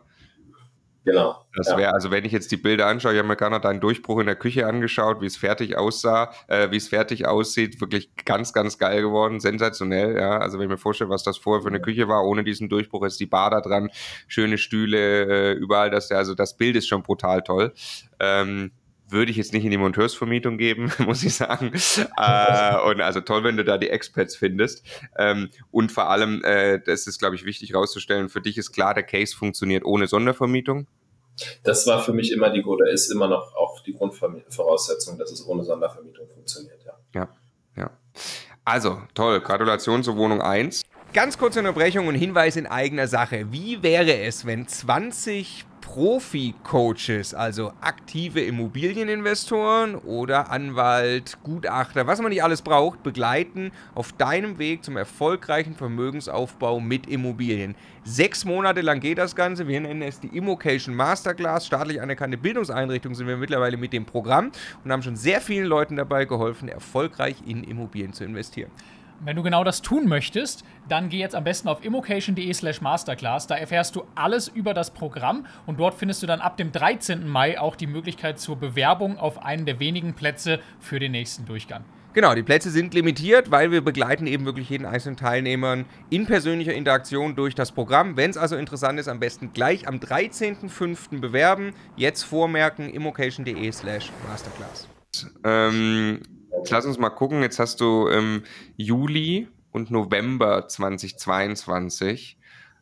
Genau. Das wäre, ja. Also wenn ich jetzt die Bilder anschaue, ich habe mir gerade noch deinen Durchbruch in der Küche angeschaut, wie es fertig aussah, äh, wie es fertig aussieht, wirklich ganz, ganz geil geworden, sensationell, ja. Also wenn ich mir vorstelle, was das vorher für eine Küche war, ohne diesen Durchbruch, ist die Bar da dran, schöne Stühle, äh, überall das, also das Bild ist schon brutal toll. Ähm, würde ich jetzt nicht in die Monteursvermietung geben, muss ich sagen. äh, und also toll, wenn du da die Experts findest. Ähm, und vor allem, äh, das ist, glaube ich, wichtig rauszustellen, für dich ist klar, der Case funktioniert ohne Sondervermietung. Das war für mich immer die, oder ist immer noch auch die Grundvoraussetzung, dass es ohne Sondervermietung funktioniert, ja. Ja, ja. Also, toll. Gratulation zur Wohnung eins. Ganz kurze Unterbrechung und Hinweis in eigener Sache. Wie wäre es, wenn zwanzig Profi-Coaches, also aktive Immobilieninvestoren oder Anwalt, Gutachter, was man nicht alles braucht, begleiten auf deinem Weg zum erfolgreichen Vermögensaufbau mit Immobilien. Sechs Monate lang geht das Ganze. Wir nennen es die Immocation Masterclass. Staatlich anerkannte Bildungseinrichtung sind wir mittlerweile mit dem Programm und haben schon sehr vielen Leuten dabei geholfen, erfolgreich in Immobilien zu investieren. Wenn du genau das tun möchtest, dann geh jetzt am besten auf immocation.de slash masterclass. Da erfährst du alles über das Programm und dort findest du dann ab dem dreizehnten Mai auch die Möglichkeit zur Bewerbung auf einen der wenigen Plätze für den nächsten Durchgang. Genau, die Plätze sind limitiert, weil wir begleiten eben wirklich jeden einzelnen Teilnehmer in persönlicher Interaktion durch das Programm. Wenn es also interessant ist, am besten gleich am dreizehnten fünften bewerben. Jetzt vormerken, immocation.de slash masterclass. Ähm... Jetzt lass uns mal gucken, jetzt hast du im Juli und November zweitausendzweiundzwanzig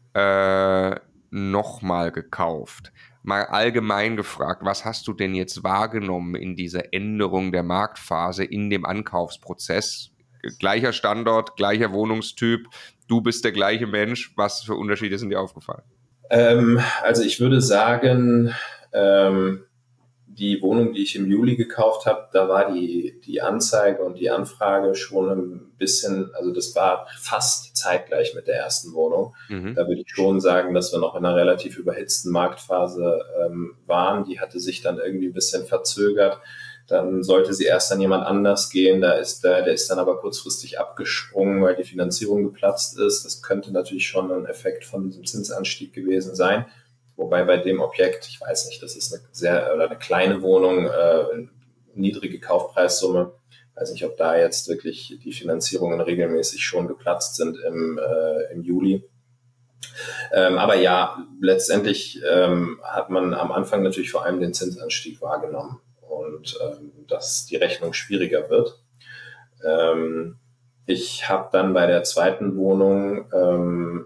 äh, nochmal gekauft. Mal allgemein gefragt, was hast du denn jetzt wahrgenommen in dieser Änderung der Marktphase in dem Ankaufsprozess? Gleicher Standort, gleicher Wohnungstyp, du bist der gleiche Mensch. Was für Unterschiede sind dir aufgefallen? Ähm, also ich würde sagen, ähm die Wohnung, die ich im Juli gekauft habe, da war die, die Anzeige und die Anfrage schon ein bisschen, also das war fast zeitgleich mit der ersten Wohnung. Mhm. Da würde ich schon sagen, dass wir noch in einer relativ überhitzten Marktphase ähm, waren. Die hatte sich dann irgendwie ein bisschen verzögert. Dann sollte sie erst an jemand anders gehen. Da ist der, der ist dann aber kurzfristig abgesprungen, weil die Finanzierung geplatzt ist. Das könnte natürlich schon ein Effekt von diesem Zinsanstieg gewesen sein. Wobei bei dem Objekt, ich weiß nicht, das ist eine sehr oder eine kleine Wohnung, äh, niedrige Kaufpreissumme. Ich weiß nicht, ob da jetzt wirklich die Finanzierungen regelmäßig schon geplatzt sind im, äh, im Juli. Ähm, aber ja, letztendlich ähm, hat man am Anfang natürlich vor allem den Zinsanstieg wahrgenommen und ähm, dass die Rechnung schwieriger wird. Ähm, ich habe dann bei der zweiten Wohnung ähm,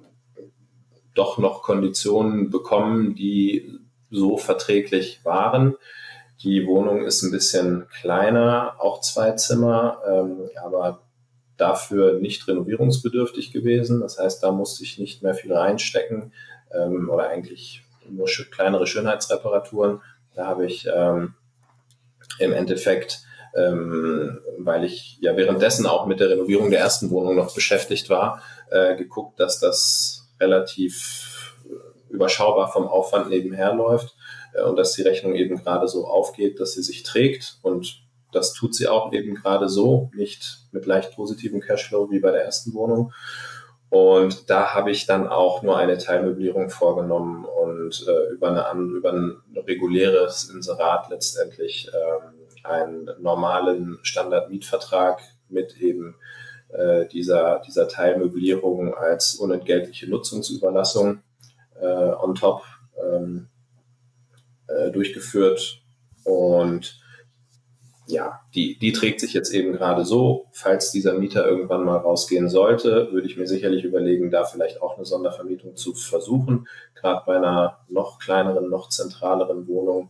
doch noch Konditionen bekommen, die so verträglich waren. Die Wohnung ist ein bisschen kleiner, auch zwei Zimmer, ähm, aber dafür nicht renovierungsbedürftig gewesen. Das heißt, da musste ich nicht mehr viel reinstecken ähm, oder eigentlich nur sch- kleinere Schönheitsreparaturen. Da habe ich ähm, im Endeffekt, ähm, weil ich ja währenddessen auch mit der Renovierung der ersten Wohnung noch beschäftigt war, äh, geguckt, dass das relativ überschaubar vom Aufwand nebenher läuft äh, und dass die Rechnung eben gerade so aufgeht, dass sie sich trägt, und das tut sie auch eben gerade so, nicht mit leicht positivem Cashflow wie bei der ersten Wohnung. Und da habe ich dann auch nur eine Teilmöblierung vorgenommen und äh, über, eine, über ein reguläres Inserat letztendlich äh, einen normalen Standardmietvertrag mit eben Dieser, dieser Teilmöblierung als unentgeltliche Nutzungsüberlassung äh, on top ähm, äh, durchgeführt. Und ja, die, die trägt sich jetzt eben gerade so. Falls dieser Mieter irgendwann mal rausgehen sollte, würde ich mir sicherlich überlegen, da vielleicht auch eine Sondervermietung zu versuchen. Gerade bei einer noch kleineren, noch zentraleren Wohnung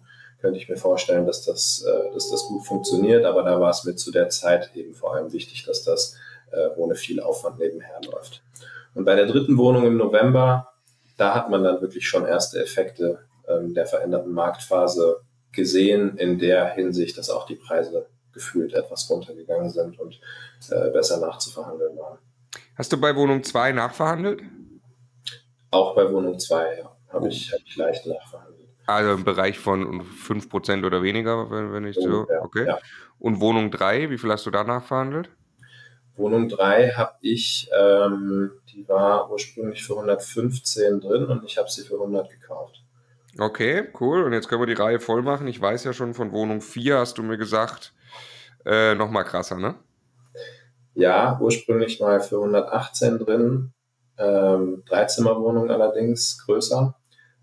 könnte ich mir vorstellen, dass das, äh, dass das gut funktioniert. Aber da war es mir zu der Zeit eben vor allem wichtig, dass das äh, ohne viel Aufwand nebenher läuft. Und bei der dritten Wohnung im November, da hat man dann wirklich schon erste Effekte ähm, der veränderten Marktphase gesehen, in der Hinsicht, dass auch die Preise gefühlt etwas runtergegangen sind und äh, besser nachzuverhandeln waren. Hast du bei Wohnung zwei nachverhandelt? Auch bei Wohnung zwei, ja, habe ich, hab ich leicht nachverhandelt. Also im Bereich von fünf Prozent oder weniger, wenn, wenn ich so, Ja, okay. Ja. Und Wohnung drei, wie viel hast du da nachverhandelt? Wohnung drei habe ich, ähm, die war ursprünglich für hundertfünfzehn drin und ich habe sie für hundert gekauft. Okay, cool. Und jetzt können wir die Reihe voll machen. Ich weiß ja schon, von Wohnung vier hast du mir gesagt, äh, nochmal krasser, ne? Ja, ursprünglich mal für hundertachtzehn drin, ähm, Dreizimmerwohnung allerdings, größer.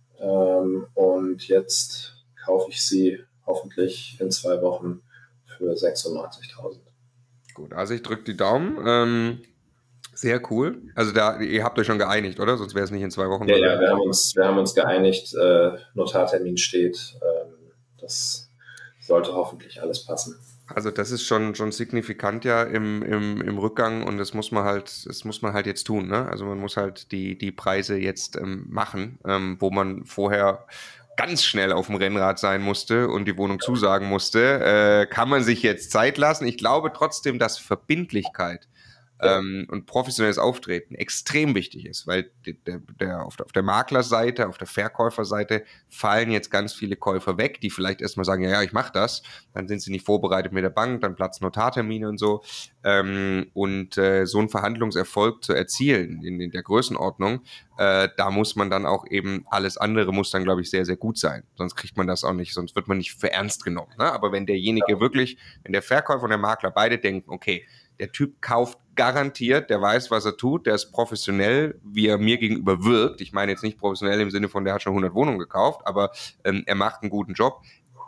Ähm, und jetzt kaufe ich sie hoffentlich in zwei Wochen für sechsundneunzigtausend. Gut, also ich drücke die Daumen. Ähm, sehr cool. Also da, ihr habt euch schon geeinigt, oder? Sonst wäre es nicht in zwei Wochen. Ja, ja, wir haben uns, wir haben uns geeinigt, äh, Notartermin steht. Ähm, das sollte hoffentlich alles passen. Also das ist schon, schon signifikant ja im, im, im Rückgang und das muss man halt, das muss man halt jetzt tun, ne? Also man muss halt die, die Preise jetzt ähm, machen, ähm, wo man vorher ganz schnell auf dem Rennrad sein musste und die Wohnung zusagen musste, äh, kann man sich jetzt Zeit lassen. Ich glaube trotzdem, dass Verbindlichkeit ähm, und professionelles Auftreten extrem wichtig ist, weil der, der, auf, der, auf der Maklerseite, auf der Verkäuferseite fallen jetzt ganz viele Käufer weg, die vielleicht erstmal sagen, ja, ja, ich mache das, dann sind sie nicht vorbereitet mit der Bank, dann platzen Notartermine und so. Ähm, und äh, so einen Verhandlungserfolg zu erzielen in, in der Größenordnung, äh, da muss man dann auch eben, alles andere muss dann, glaube ich, sehr, sehr gut sein. Sonst kriegt man das auch nicht, sonst wird man nicht für ernst genommen. Ne? Aber wenn derjenige wirklich, wenn der Verkäufer und der Makler beide denken, okay, der Typ kauft garantiert, der weiß, was er tut, der ist professionell, wie er mir gegenüber wirkt. Ich meine jetzt nicht professionell im Sinne von, der hat schon hundert Wohnungen gekauft, aber ähm, er macht einen guten Job.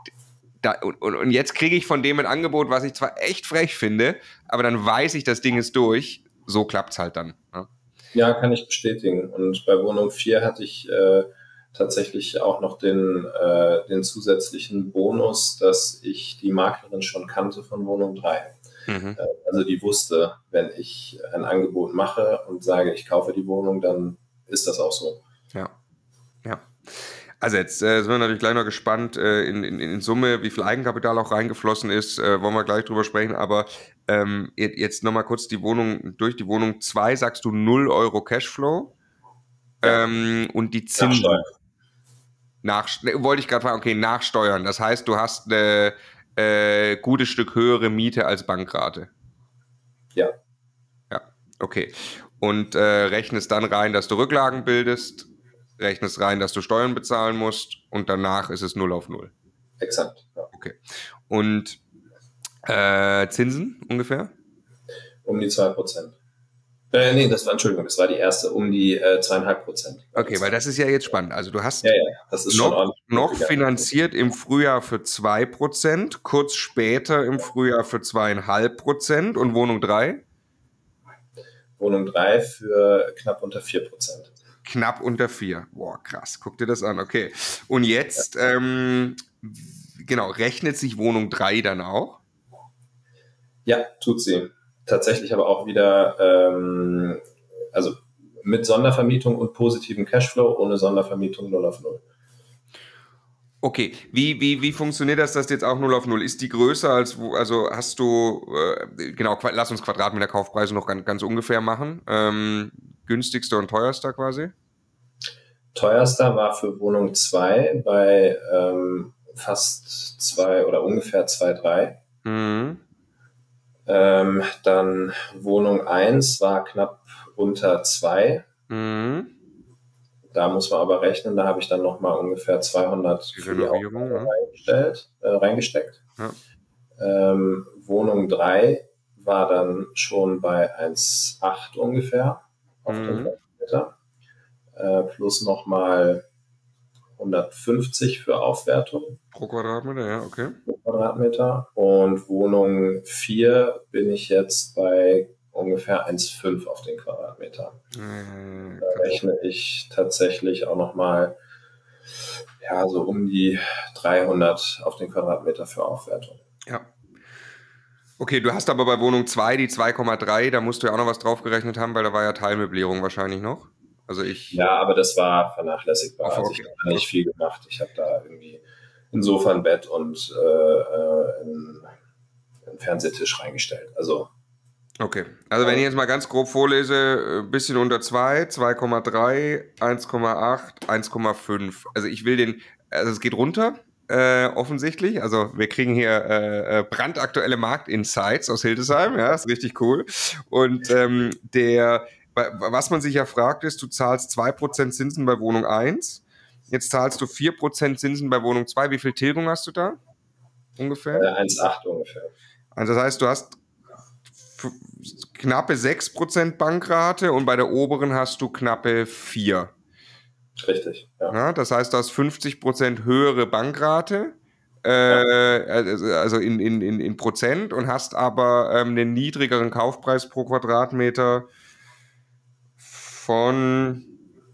Da, und, und jetzt kriege ich von dem ein Angebot, was ich zwar echt frech finde, aber dann weiß ich, das Ding ist durch. So klappt es halt dann. Ne? Ja, kann ich bestätigen. Und bei Wohnung vier hatte ich äh, tatsächlich auch noch den, äh, den zusätzlichen Bonus, dass ich die Maklerin schon kannte von Wohnung drei. Mhm. Also die wusste, wenn ich ein Angebot mache und sage, ich kaufe die Wohnung, dann ist das auch so. Ja, ja. Also jetzt äh, sind wir natürlich gleich noch gespannt äh, in, in, in Summe, wie viel Eigenkapital auch reingeflossen ist, äh, wollen wir gleich drüber sprechen, aber ähm, jetzt nochmal kurz die Wohnung, durch die Wohnung zwei sagst du null Euro Cashflow ja. ähm, und die Zinsen. Nach, wollte ich gerade fragen, okay, nachsteuern, das heißt, du hast eine Äh, gutes Stück höhere Miete als Bankrate. Ja. Ja, okay. Und äh, rechnest dann rein, dass du Rücklagen bildest, rechnest rein, dass du Steuern bezahlen musst und danach ist es null auf null. Exakt. Ja. Okay. Und äh, Zinsen ungefähr? Um die zwei Prozent. Äh, nee, das war, Entschuldigung, das war die erste, um die äh, zweieinhalb Prozent. Okay, weil das ist ja jetzt spannend. Also du hast ja, ja, das ist noch, schon noch finanziert im Frühjahr für zwei Prozent, kurz später im Frühjahr für zwei Komma fünf Prozent und Wohnung drei? Wohnung drei für knapp unter vier Prozent. Knapp unter vier. Boah, krass. Guck dir das an. Okay. Und jetzt, ja. ähm, genau, rechnet sich Wohnung drei dann auch? Ja, tut sie. Tatsächlich aber auch wieder, ähm, also mit Sondervermietung und positivem Cashflow, ohne Sondervermietung null auf null. Okay, wie, wie, wie funktioniert das, dass jetzt auch null auf null? Ist die größer als, also hast du, äh, genau, lass uns Quadratmeter Kaufpreise noch ganz, ganz ungefähr machen. Ähm, günstigster und teuerster quasi? Teuerster war für Wohnung zwei bei ähm, fast zwei oder ungefähr zwei Komma drei. Mhm. Ähm, dann Wohnung eins war knapp unter zwei. Mhm. Da muss man aber rechnen, da habe ich dann nochmal ungefähr zweihundert für die Renovierung ja. reingestellt, äh, reingesteckt. Ja. Ähm, Wohnung drei war dann schon bei eins Komma acht ungefähr auf mhm. den Quadratmeter. Äh, plus nochmal hundertfünfzig für Aufwertung. Pro Quadratmeter, ja, okay. Pro Quadratmeter. Und Wohnung vier bin ich jetzt bei ungefähr eins Komma fünf auf den Quadratmeter. Mhm. Da rechne ich tatsächlich auch nochmal ja, so um die dreihundert auf den Quadratmeter für Aufwertung. Ja. Okay, du hast aber bei Wohnung zwei die zwei Komma drei, da musst du ja auch noch was draufgerechnet haben, weil da war ja Teilmöblierung wahrscheinlich noch. Also ich. Ja, aber das war vernachlässigbar. Ach, okay. Also ich habe da nicht viel gemacht. Ich habe da irgendwie ein Sofa, ein Bett und äh, einen, einen Fernsehtisch reingestellt. Also. Okay, also wenn ich jetzt mal ganz grob vorlese, ein bisschen unter zwei, zwei Komma drei, eins Komma acht, eins Komma fünf. Also ich will den, also es geht runter, äh, offensichtlich. Also wir kriegen hier äh, brandaktuelle Marktinsights aus Hildesheim, ja, ist richtig cool. Und ähm, der, was man sich ja fragt ist, du zahlst zwei Prozent Zinsen bei Wohnung eins, jetzt zahlst du vier Prozent Zinsen bei Wohnung zwei. Wie viel Tilgung hast du da ungefähr? Äh, eins Komma acht ungefähr. Also das heißt, du hast knappe sechs Prozent Bankrate und bei der oberen hast du knappe vier. Richtig, ja. Ja, das heißt, du hast fünfzig Prozent höhere Bankrate, äh, ja. also in, in, in, in Prozent, und hast aber ähm, einen niedrigeren Kaufpreis pro Quadratmeter von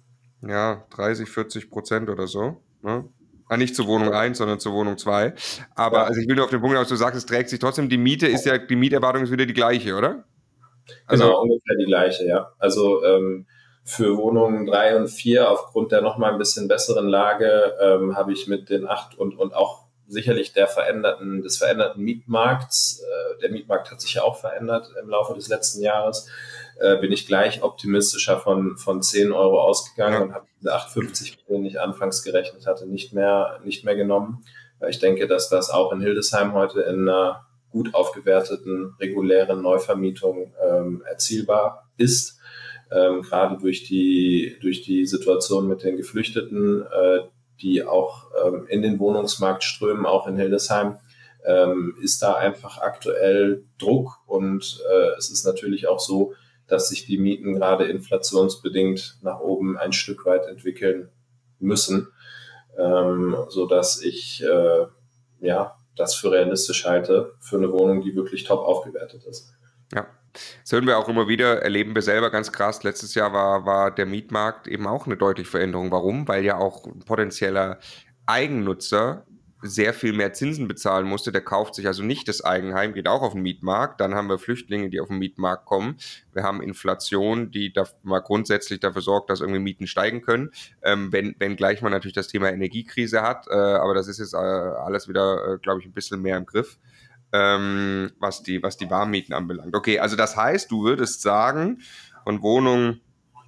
ja, dreißig, vierzig Prozent oder so. Ne? Ah, nicht zur Wohnung eins, sondern zur Wohnung zwei. Aber ja. also ich will nur auf den Punkt, was du sagst, es trägt sich trotzdem, die Miete ist ja, die Mieterwartung ist wieder die gleiche, oder? Also, genau, ungefähr die gleiche, ja. Also ähm, für Wohnungen drei und vier, aufgrund der nochmal ein bisschen besseren Lage, ähm, habe ich mit den acht und, und auch sicherlich der veränderten, des veränderten Mietmarkts, äh, der Mietmarkt hat sich ja auch verändert im Laufe des letzten Jahres, äh, bin ich gleich optimistischer von, von zehn Euro ausgegangen ja. und habe diese acht Euro fünfzig, mit denen ich anfangs gerechnet hatte, nicht mehr, nicht mehr genommen. Weil ich denke, dass das auch in Hildesheim heute in einer gut aufgewerteten, regulären Neuvermietung ähm, erzielbar ist. Ähm, gerade durch die, durch die Situation mit den Geflüchteten, äh, die auch ähm, in den Wohnungsmarkt strömen, auch in Hildesheim, ähm, ist da einfach aktuell Druck. Und äh, es ist natürlich auch so, dass sich die Mieten gerade inflationsbedingt nach oben ein Stück weit entwickeln müssen, ähm, sodass ich äh, ja, das für realistisch halte, für eine Wohnung, die wirklich top aufgewertet ist. Ja, das hören wir auch immer wieder, erleben wir selber ganz krass. Letztes Jahr war, war der Mietmarkt eben auch eine deutliche Veränderung. Warum? Weil ja auch ein potenzieller Eigennutzer sehr viel mehr Zinsen bezahlen musste. Der kauft sich also nicht das Eigenheim, geht auch auf den Mietmarkt. Dann haben wir Flüchtlinge, die auf den Mietmarkt kommen. Wir haben Inflation, die da mal grundsätzlich dafür sorgt, dass irgendwie Mieten steigen können. Ähm, wenn, wenn gleich man natürlich das Thema Energiekrise hat. Äh, aber das ist jetzt äh, alles wieder, äh, glaube ich, ein bisschen mehr im Griff, ähm, was die, was die Warmmieten anbelangt. Okay, also das heißt, du würdest sagen, von Wohnung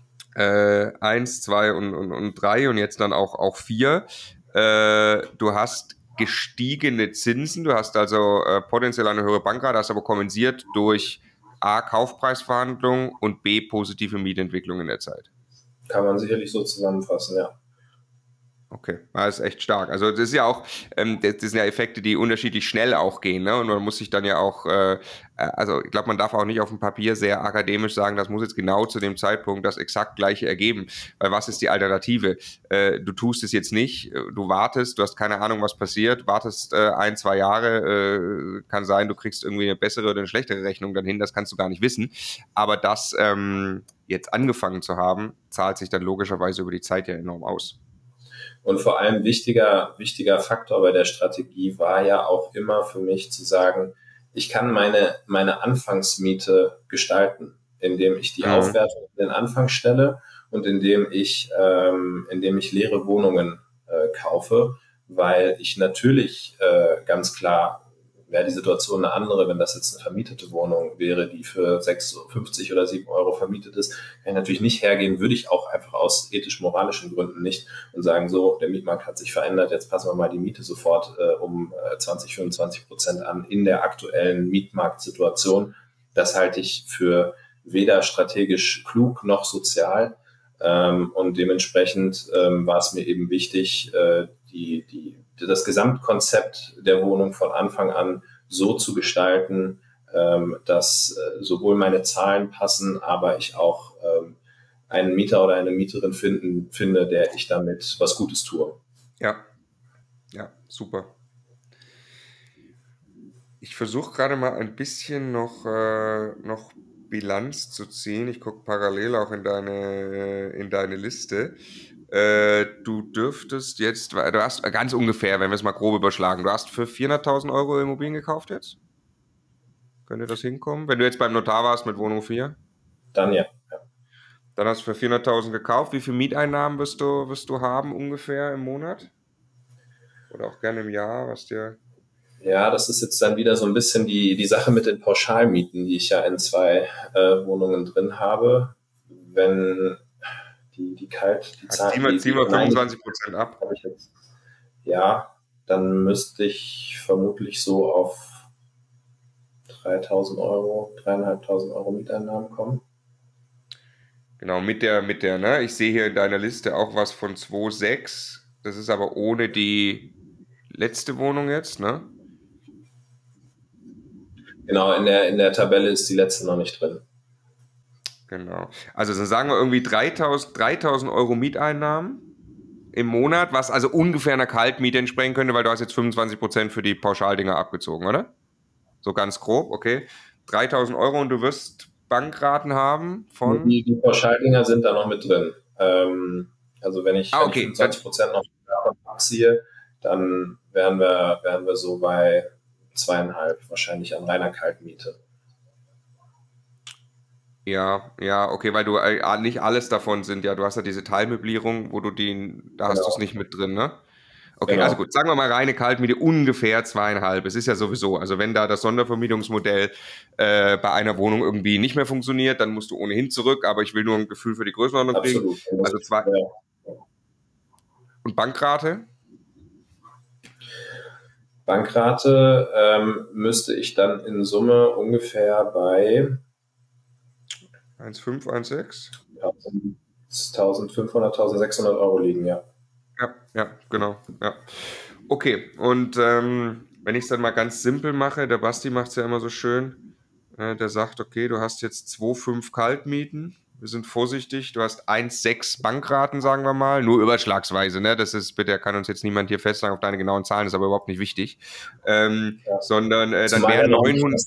äh, eins, zwei und, und, und drei und jetzt dann auch, auch vier, äh, du hast gestiegene Zinsen, du hast also äh, potenziell eine höhere Bankrate, hast aber kompensiert durch A, Kaufpreisverhandlungen und B, positive Mietentwicklung in der Zeit. Kann man sicherlich so zusammenfassen, ja. Okay, das ist echt stark. Also das ist ja auch, ähm, das sind ja Effekte, die unterschiedlich schnell auch gehen, ne? Und man muss sich dann ja auch, äh, also ich glaube, man darf auch nicht auf dem Papier sehr akademisch sagen, das muss jetzt genau zu dem Zeitpunkt das exakt gleiche ergeben. Weil was ist die Alternative? Äh, du tust es jetzt nicht, du wartest, du hast keine Ahnung, was passiert, wartest äh, ein, zwei Jahre, äh, kann sein, du kriegst irgendwie eine bessere oder eine schlechtere Rechnung dann hin, das kannst du gar nicht wissen. Aber das ähm, jetzt angefangen zu haben, zahlt sich dann logischerweise über die Zeit ja enorm aus. Und vor allem wichtiger, wichtiger Faktor bei der Strategie war ja auch immer für mich zu sagen, ich kann meine, meine Anfangsmiete gestalten, indem ich die mhm. Aufwertung in den Anfang stelle und indem ich, ähm, indem ich leere Wohnungen äh, kaufe, weil ich natürlich äh, ganz klar, wäre die Situation eine andere, wenn das jetzt eine vermietete Wohnung wäre, die für sechs, fünfzig oder sieben Euro vermietet ist, kann ich natürlich nicht hergehen, würde ich auch einfach aus ethisch-moralischen Gründen nicht und sagen, so, der Mietmarkt hat sich verändert, jetzt passen wir mal die Miete sofort äh, um äh, zwanzig, fünfundzwanzig Prozent an in der aktuellen Mietmarktsituation. Das halte ich für weder strategisch klug noch sozial. Ähm, und dementsprechend ähm, war es mir eben wichtig, äh, die, die, das Gesamtkonzept der Wohnung von Anfang an so zu gestalten, ähm, dass äh, sowohl meine Zahlen passen, aber ich auch ähm, einen Mieter oder eine Mieterin finden, finde, der ich damit was Gutes tue. Ja, ja, super. Ich versuche gerade mal ein bisschen noch, äh, noch Bilanz zu ziehen. Ich gucke parallel auch in deine, in deine Liste. Äh, du dürftest jetzt, du hast ganz ungefähr, wenn wir es mal grob überschlagen, du hast für vierhunderttausend Euro Immobilien gekauft jetzt? Könnte das hinkommen? Wenn du jetzt beim Notar warst mit Wohnung vier? Dann ja. ja. Dann hast du für vierhunderttausend gekauft. Wie viel Mieteinnahmen wirst du, wirst du haben ungefähr im Monat? Oder auch gerne im Jahr, was dir... Ja, das ist jetzt dann wieder so ein bisschen die, die Sache mit den Pauschalmieten, die ich ja in zwei äh, Wohnungen drin habe. Wenn die, die kalt, die Zahlen... Ziehen wir, ziehen wir fünfundzwanzig Prozent ab. Ich jetzt, ja, dann müsste ich vermutlich so auf dreitausend Euro, dreieinhalbtausend Euro Mieteinnahmen kommen. Genau, mit der, mit der, ne? Ich sehe hier in deiner Liste auch was von zwei Komma sechs. Das ist aber ohne die letzte Wohnung jetzt, ne? Genau, in der, in der Tabelle ist die letzte noch nicht drin. Genau. Also dann sagen wir irgendwie dreitausend Euro Mieteinnahmen im Monat, was also ungefähr einer Kaltmiete entsprechen könnte, weil du hast jetzt fünfundzwanzig Prozent für die Pauschaldinger abgezogen, oder? So ganz grob, okay. dreitausend Euro und du wirst Bankraten haben von... Die, die Pauschaldinger sind da noch mit drin. Ähm, also wenn ich, ah, okay. wenn ich fünfundzwanzig Prozent noch abziehe, dann wären wir, wären wir so bei zweieinhalb wahrscheinlich an reiner Kaltmiete. Ja, ja, okay, weil du äh, nicht alles davon sind, ja, du hast ja diese Teilmöblierung, wo du die, da hast Genau. du es nicht mit drin, ne? Okay, Genau. also gut, sagen wir mal reine Kaltmiete ungefähr zweieinhalb. Es ist ja sowieso, also wenn da das Sondervermietungsmodell äh, bei einer Wohnung irgendwie nicht mehr funktioniert, dann musst du ohnehin zurück, aber ich will nur ein Gefühl für die Größenordnung kriegen. Absolut. Also zwei. Ja. Und Bankrate? Bankrate ähm, müsste ich dann in Summe ungefähr bei eins Komma fünf, eins Komma sechs? eintausendfünfhundert, eintausendsechshundert Euro liegen, ja. Ja, ja, genau. Ja. Okay, und ähm, wenn ich es dann mal ganz simpel mache, der Basti macht es ja immer so schön, äh, der sagt, okay, du hast jetzt zwei Komma fünf Kaltmieten, wir sind vorsichtig, du hast eins Komma sechs Bankraten, sagen wir mal, nur überschlagsweise, ne? Das ist, bitte kann uns jetzt niemand hier festsagen auf deine genauen Zahlen, das ist aber überhaupt nicht wichtig, ähm, ja. sondern äh, dann wären neunhundert...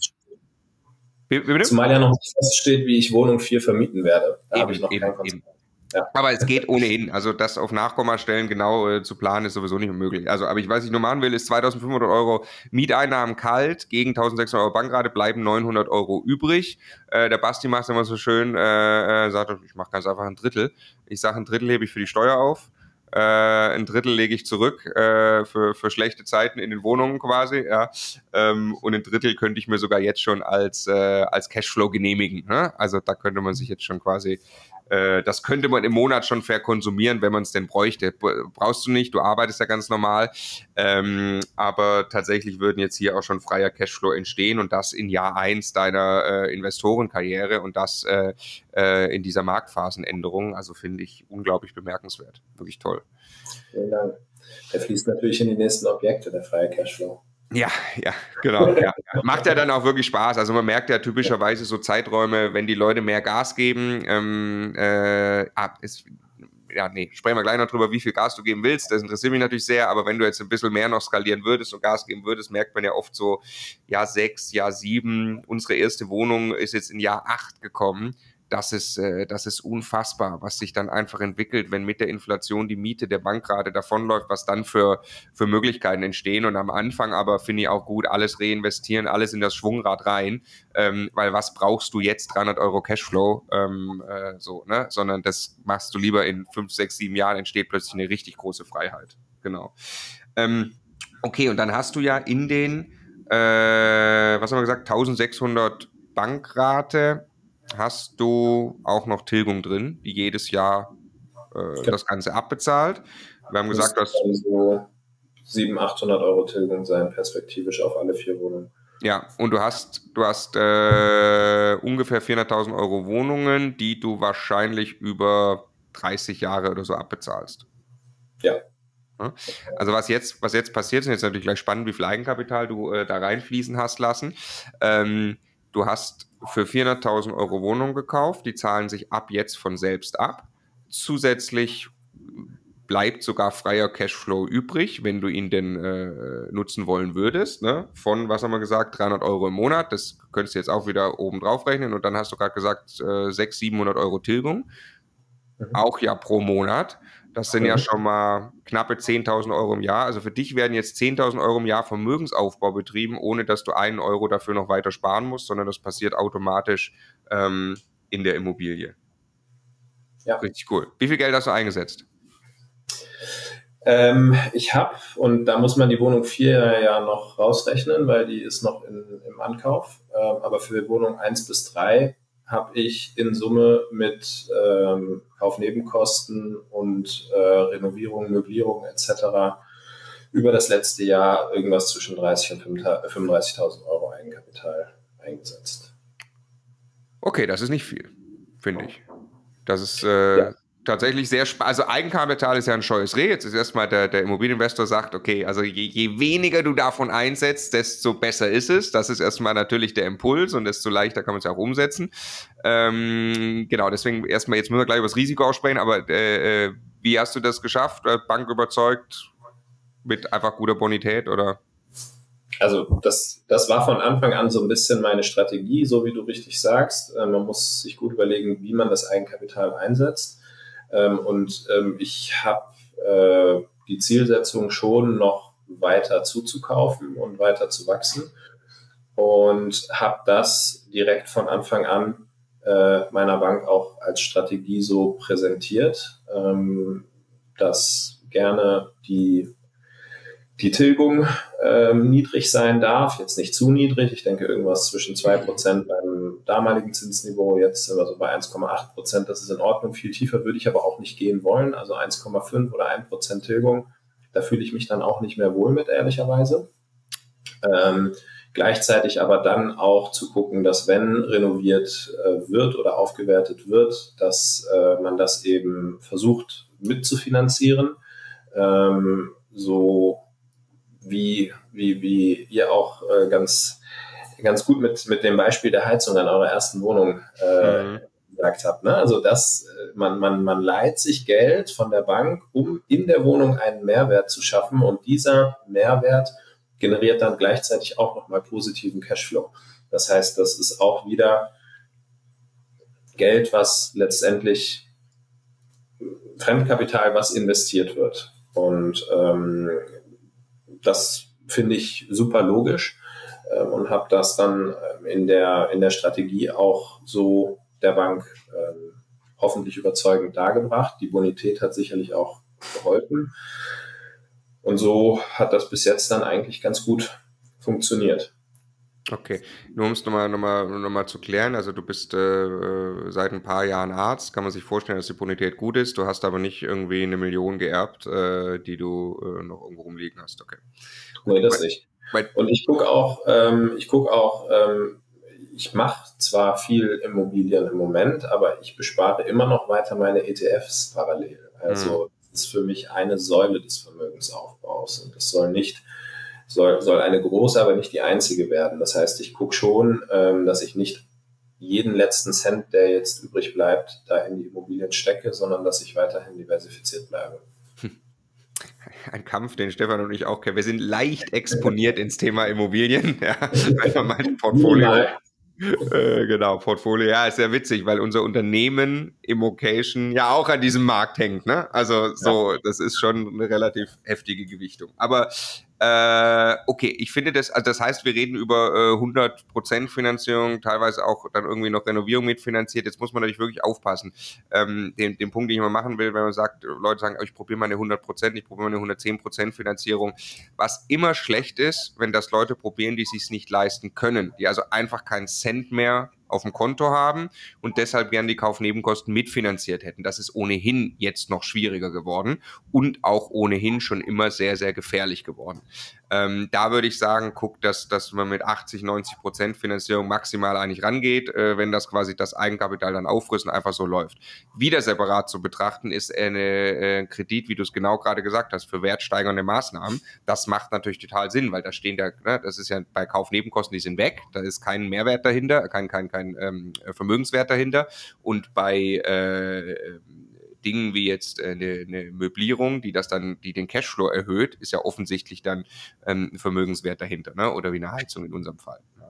Zumal ja noch nicht feststeht, wie ich Wohnung vier vermieten werde. Da eben, habe ich noch eben, kein Konzept. Ja. Aber es geht ohnehin. Also das auf Nachkommastellen genau äh, zu planen ist sowieso nicht möglich. Also, aber ich, was ich nur machen will, ist zweitausendfünfhundert Euro Mieteinnahmen kalt gegen eintausendsechshundert Euro Bankrate, bleiben neunhundert Euro übrig. Äh, der Basti macht es immer so schön, äh, sagt, ich mache ganz einfach ein Drittel. Ich sage, ein Drittel hebe ich für die Steuer auf. Äh, ein Drittel lege ich zurück äh, für, für schlechte Zeiten in den Wohnungen quasi, ja. Ähm, und ein Drittel könnte ich mir sogar jetzt schon als, äh, als Cashflow genehmigen. Ne? Also da könnte man sich jetzt schon quasi, äh, das könnte man im Monat schon verkonsumieren, wenn man es denn bräuchte. Brauchst du nicht, du arbeitest ja ganz normal. Ähm, aber tatsächlich würden jetzt hier auch schon freier Cashflow entstehen und das in Jahr eins deiner äh, Investorenkarriere und das äh, äh, in dieser Marktphasenänderung. Also finde ich unglaublich bemerkenswert. Wirklich toll. Vielen Dank. Der fließt natürlich in die nächsten Objekte, der freie Cashflow. Ja, ja, genau. Ja. Macht ja dann auch wirklich Spaß. Also man merkt ja typischerweise so Zeiträume, wenn die Leute mehr Gas geben. Ähm, äh, ah, ist, ja, nee, sprechen wir gleich noch drüber, wie viel Gas du geben willst. Das interessiert mich natürlich sehr. Aber wenn du jetzt ein bisschen mehr noch skalieren würdest und Gas geben würdest, merkt man ja oft so, Jahr sechs, Jahr sieben. Unsere erste Wohnung ist jetzt in Jahr acht gekommen. Das ist, äh, das ist unfassbar, was sich dann einfach entwickelt, wenn mit der Inflation die Miete der Bankrate davonläuft, was dann für, für Möglichkeiten entstehen. Und am Anfang aber finde ich auch gut, alles reinvestieren, alles in das Schwungrad rein, ähm, weil was brauchst du jetzt, dreihundert Euro Cashflow, ähm, äh, so, ne? Sondern das machst du lieber in fünf, sechs, sieben Jahren, entsteht plötzlich eine richtig große Freiheit. Genau. Ähm, okay, und dann hast du ja in den, äh, was haben wir gesagt, eintausendsechshundert Bankrate, hast du auch noch Tilgung drin, die jedes Jahr äh, ja. das Ganze abbezahlt. Wir haben gesagt, dass so siebenhundert, achthundert Euro Tilgung sein, perspektivisch auf alle vier Wohnungen. Ja, und du hast, du hast äh, ungefähr vierhunderttausend Euro Wohnungen, die du wahrscheinlich über dreißig Jahre oder so abbezahlst. Ja. Also was jetzt, was jetzt passiert, ist jetzt natürlich gleich spannend, wie viel Eigenkapital du äh, da reinfließen hast lassen. Ähm, du hast für vierhunderttausend Euro Wohnungen gekauft, die zahlen sich ab jetzt von selbst ab. Zusätzlich bleibt sogar freier Cashflow übrig, wenn du ihn denn äh, nutzen wollen würdest, ne? Von, was haben wir gesagt, dreihundert Euro im Monat, das könntest du jetzt auch wieder oben drauf rechnen und dann hast du gerade gesagt, äh, sechshundert, siebenhundert Euro Tilgung, mhm. auch ja pro Monat, das sind mhm. ja schon mal knappe zehntausend Euro im Jahr, also für dich werden jetzt zehntausend Euro im Jahr Vermögensaufbau betrieben, ohne dass du einen Euro dafür noch weiter sparen musst, sondern das passiert automatisch ähm, in der Immobilie. Ja. Richtig cool. Wie viel Geld hast du eingesetzt? Ähm, ich habe, und da muss man die Wohnung vier ja noch rausrechnen, weil die ist noch in, im Ankauf, ähm, aber für Wohnung eins bis drei habe ich in Summe mit ähm, Kaufnebenkosten und äh, Renovierung, Möblierung et cetera über das letzte Jahr irgendwas zwischen dreißig und fünfunddreißigtausend Euro Eigenkapital eingesetzt. Okay, das ist nicht viel, finde ich. Das ist äh, ja. tatsächlich sehr spannend. Also Eigenkapital ist ja ein scheues Reh. Jetzt ist erstmal der, der Immobilieninvestor sagt, okay, also je, je weniger du davon einsetzt, desto besser ist es. Das ist erstmal natürlich der Impuls und desto leichter kann man es ja auch umsetzen. Ähm, genau, deswegen erstmal, jetzt müssen wir gleich über das Risiko aussprechen, aber äh, wie hast du das geschafft? Bank überzeugt mit einfach guter Bonität oder? Also das, das war von Anfang an so ein bisschen meine Strategie, so wie du richtig sagst. Äh, man muss sich gut überlegen, wie man das Eigenkapital einsetzt. Ähm, und ähm, ich habe äh, die Zielsetzung schon noch weiter zuzukaufen und weiter zu wachsen. Und habe das direkt von Anfang an äh, meiner Bank auch als Strategie so präsentiert, ähm, dass gerne die die Tilgung ähm, niedrig sein darf, jetzt nicht zu niedrig, ich denke irgendwas zwischen zwei Prozent beim damaligen Zinsniveau, jetzt sind wir so bei eins Komma acht Prozent, das ist in Ordnung, viel tiefer würde ich aber auch nicht gehen wollen, also eins Komma fünf oder ein Prozent Tilgung, da fühle ich mich dann auch nicht mehr wohl mit, ehrlicherweise. Ähm, gleichzeitig aber dann auch zu gucken, dass wenn renoviert äh, wird oder aufgewertet wird, dass äh, man das eben versucht mitzufinanzieren, ähm, so Wie, wie, wie ihr auch äh, ganz, ganz gut mit, mit dem Beispiel der Heizung an eurer ersten Wohnung äh, mhm. gesagt habt. Ne? Also das, man, man, man leiht sich Geld von der Bank, um in der Wohnung einen Mehrwert zu schaffen und dieser Mehrwert generiert dann gleichzeitig auch nochmal positiven Cashflow. Das heißt, das ist auch wieder Geld, was letztendlich Fremdkapital, was investiert wird. Und ähm, das finde ich super logisch äh, und habe das dann äh, in der, in der Strategie auch so der Bank äh, hoffentlich überzeugend dargebracht. Die Bonität hat sicherlich auch geholfen. Und so hat das bis jetzt dann eigentlich ganz gut funktioniert. Okay, nur um es nochmal noch mal, noch mal zu klären, also du bist äh, seit ein paar Jahren Arzt, kann man sich vorstellen, dass die Bonität gut ist, du hast aber nicht irgendwie eine Million geerbt, äh, die du äh, noch irgendwo rumliegen hast, okay. Nee, das nicht. Und ich gucke auch, ähm, ich gucke auch, ähm, ich mache zwar viel Immobilien im Moment, aber ich bespare immer noch weiter meine E T Fs parallel. Also mhm. das ist für mich eine Säule des Vermögensaufbaus und das soll nicht Soll, soll eine große, aber nicht die einzige werden. Das heißt, ich gucke schon, ähm, dass ich nicht jeden letzten Cent, der jetzt übrig bleibt, da in die Immobilien stecke, sondern dass ich weiterhin diversifiziert bleibe. Ein Kampf, den Stefan und ich auch kennen. Wir sind leicht exponiert ins Thema Immobilien. Ja, wenn man mal ein Portfolio... Äh, genau, Portfolio, ja, ist sehr witzig, weil unser Unternehmen Immocation ja auch an diesem Markt hängt, ne? Also so, ja. Das ist schon eine relativ heftige Gewichtung. Aber äh, okay, ich finde das, also das heißt, wir reden über äh, hundert Prozent Finanzierung, teilweise auch dann irgendwie noch Renovierung mitfinanziert. Jetzt muss man natürlich wirklich aufpassen. Ähm, den, den Punkt, den ich mal machen will, wenn man sagt, Leute sagen, ich probiere mal eine hundert Prozent, ich probiere mal eine hundertzehn Prozent Finanzierung. Was immer schlecht ist, wenn das Leute probieren, die es sich nicht leisten können, die also einfach keinen Cent mehr auf dem Konto haben und deshalb gern die Kaufnebenkosten mitfinanziert hätten. Das ist ohnehin jetzt noch schwieriger geworden und auch ohnehin schon immer sehr, sehr gefährlich geworden. Ähm, da würde ich sagen, guckt, dass, dass man mit achtzig, neunzig Prozent Finanzierung maximal eigentlich rangeht, äh, wenn das quasi das Eigenkapital dann auffrisst und einfach so läuft. Wieder separat zu betrachten ist ein äh, Kredit, wie du es genau gerade gesagt hast, für wertsteigernde Maßnahmen. Das macht natürlich total Sinn, weil da stehen da, ne, das ist ja bei Kaufnebenkosten, die sind weg, da ist kein Mehrwert dahinter, kein, kein, kein ähm, Vermögenswert dahinter und bei äh, Dingen wie jetzt äh, eine, eine Möblierung, die das dann, die den Cashflow erhöht, ist ja offensichtlich dann ähm, ein Vermögenswert dahinter, ne? Oder wie eine Heizung in unserem Fall. Ja.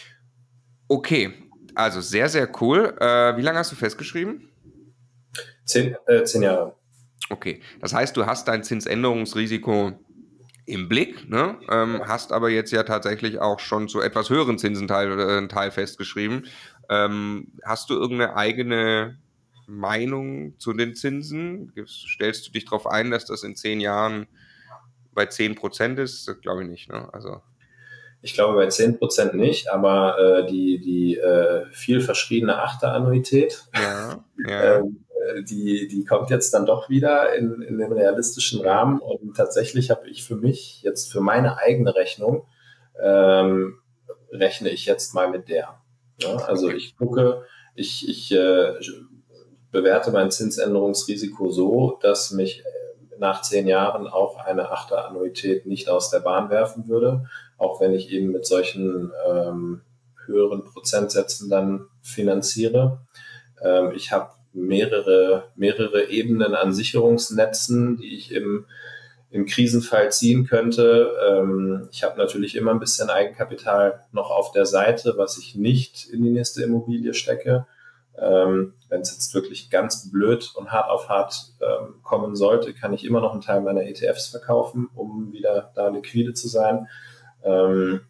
Okay, also sehr, sehr cool. Äh, wie lange hast du festgeschrieben? Zehn, äh, zehn Jahre. Okay, das heißt, du hast dein Zinsänderungsrisiko im Blick, ne? ähm, hast aber jetzt ja tatsächlich auch schon zu etwas höheren Zinsenteil oder einen Teil festgeschrieben. Ähm, hast du irgendeine eigene Meinung zu den Zinsen? Stellst du dich darauf ein, dass das in zehn Jahren bei zehn Prozent ist? Das glaube ich nicht, ne? Also Ich glaube bei zehn Prozent nicht, aber äh, die, die äh, viel verschriebene Achter-Annuität, ja, ja. ähm, die, die kommt jetzt dann doch wieder in, in den realistischen Rahmen. Und tatsächlich habe ich für mich jetzt für meine eigene Rechnung, ähm, rechne ich jetzt mal mit der. Ja, also ich gucke, ich, ich äh, bewerte mein Zinsänderungsrisiko so, dass mich nach zehn Jahren auch eine Achter-Annuität nicht aus der Bahn werfen würde, auch wenn ich eben mit solchen ähm, höheren Prozentsätzen dann finanziere. Ähm, ich habe mehrere, mehrere Ebenen an Sicherungsnetzen, die ich im, im Krisenfall ziehen könnte. Ähm, ich habe natürlich immer ein bisschen Eigenkapital noch auf der Seite, was ich nicht in die nächste Immobilie stecke. Ähm, wenn es jetzt wirklich ganz blöd und hart auf hart ähm, kommen sollte, kann ich immer noch einen Teil meiner E T Fs verkaufen, um wieder da liquide zu sein. Ähm,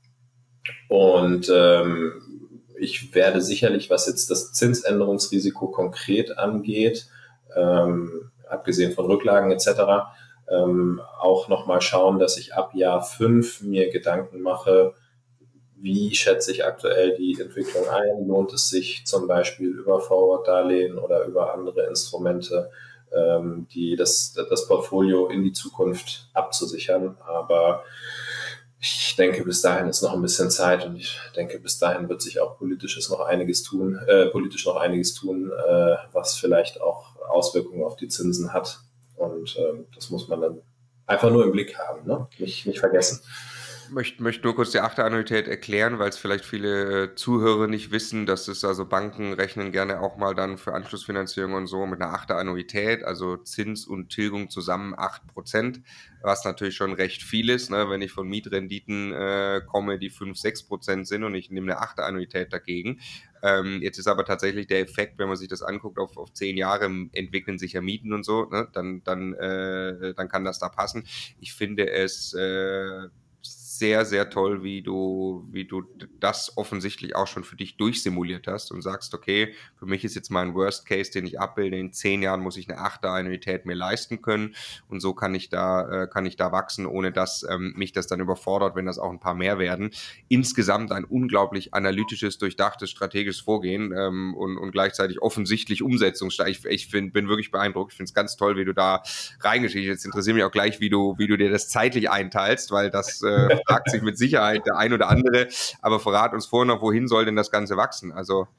und ähm, ich werde sicherlich, was jetzt das Zinsänderungsrisiko konkret angeht, ähm, abgesehen von Rücklagen et cetera, ähm, auch nochmal schauen, dass ich ab Jahr fünf mir Gedanken mache, wie schätze ich aktuell die Entwicklung ein? Lohnt es sich zum Beispiel über Forward-Darlehen oder über andere Instrumente, ähm, die das, das Portfolio in die Zukunft abzusichern? Aber ich denke, bis dahin ist noch ein bisschen Zeit und ich denke, bis dahin wird sich auch politisches noch einiges tun, äh, politisch noch einiges tun, äh, was vielleicht auch Auswirkungen auf die Zinsen hat. Und äh, das muss man dann einfach nur im Blick haben, ne? Nicht, nicht vergessen. Ich möchte, möchte nur kurz die Achterannuität erklären, weil es vielleicht viele Zuhörer nicht wissen, dass es also Banken rechnen gerne auch mal dann für Anschlussfinanzierung und so mit einer Achterannuität, also Zins und Tilgung zusammen acht Prozent, was natürlich schon recht viel ist, ne? Wenn ich von Mietrenditen äh, komme, die fünf, sechs Prozent sind und ich nehme eine Achterannuität dagegen. Ähm, jetzt ist aber tatsächlich der Effekt, wenn man sich das anguckt, auf, auf zehn Jahre entwickeln sich ja Mieten und so, ne? dann, dann, äh, dann kann das da passen. Ich finde es äh, sehr, sehr toll, wie du, wie du das offensichtlich auch schon für dich durchsimuliert hast und sagst, okay, für mich ist jetzt mein Worst Case, den ich abbilde, in zehn Jahren muss ich eine Achter-Annuität mir leisten können und so kann ich da, äh, kann ich da wachsen, ohne dass ähm, mich das dann überfordert, wenn das auch ein paar mehr werden. Insgesamt ein unglaublich analytisches, durchdachtes, strategisches Vorgehen ähm, und, und gleichzeitig offensichtlich umsetzungsstark. Ich, ich find, bin wirklich beeindruckt. Ich finde es ganz toll, wie du da reingeschrieben hast. Jetzt interessiert mich auch gleich, wie du, wie du dir das zeitlich einteilst, weil das äh, fragt sich mit Sicherheit der ein oder andere, aber verrat uns vorher noch, wohin soll denn das Ganze wachsen? Also,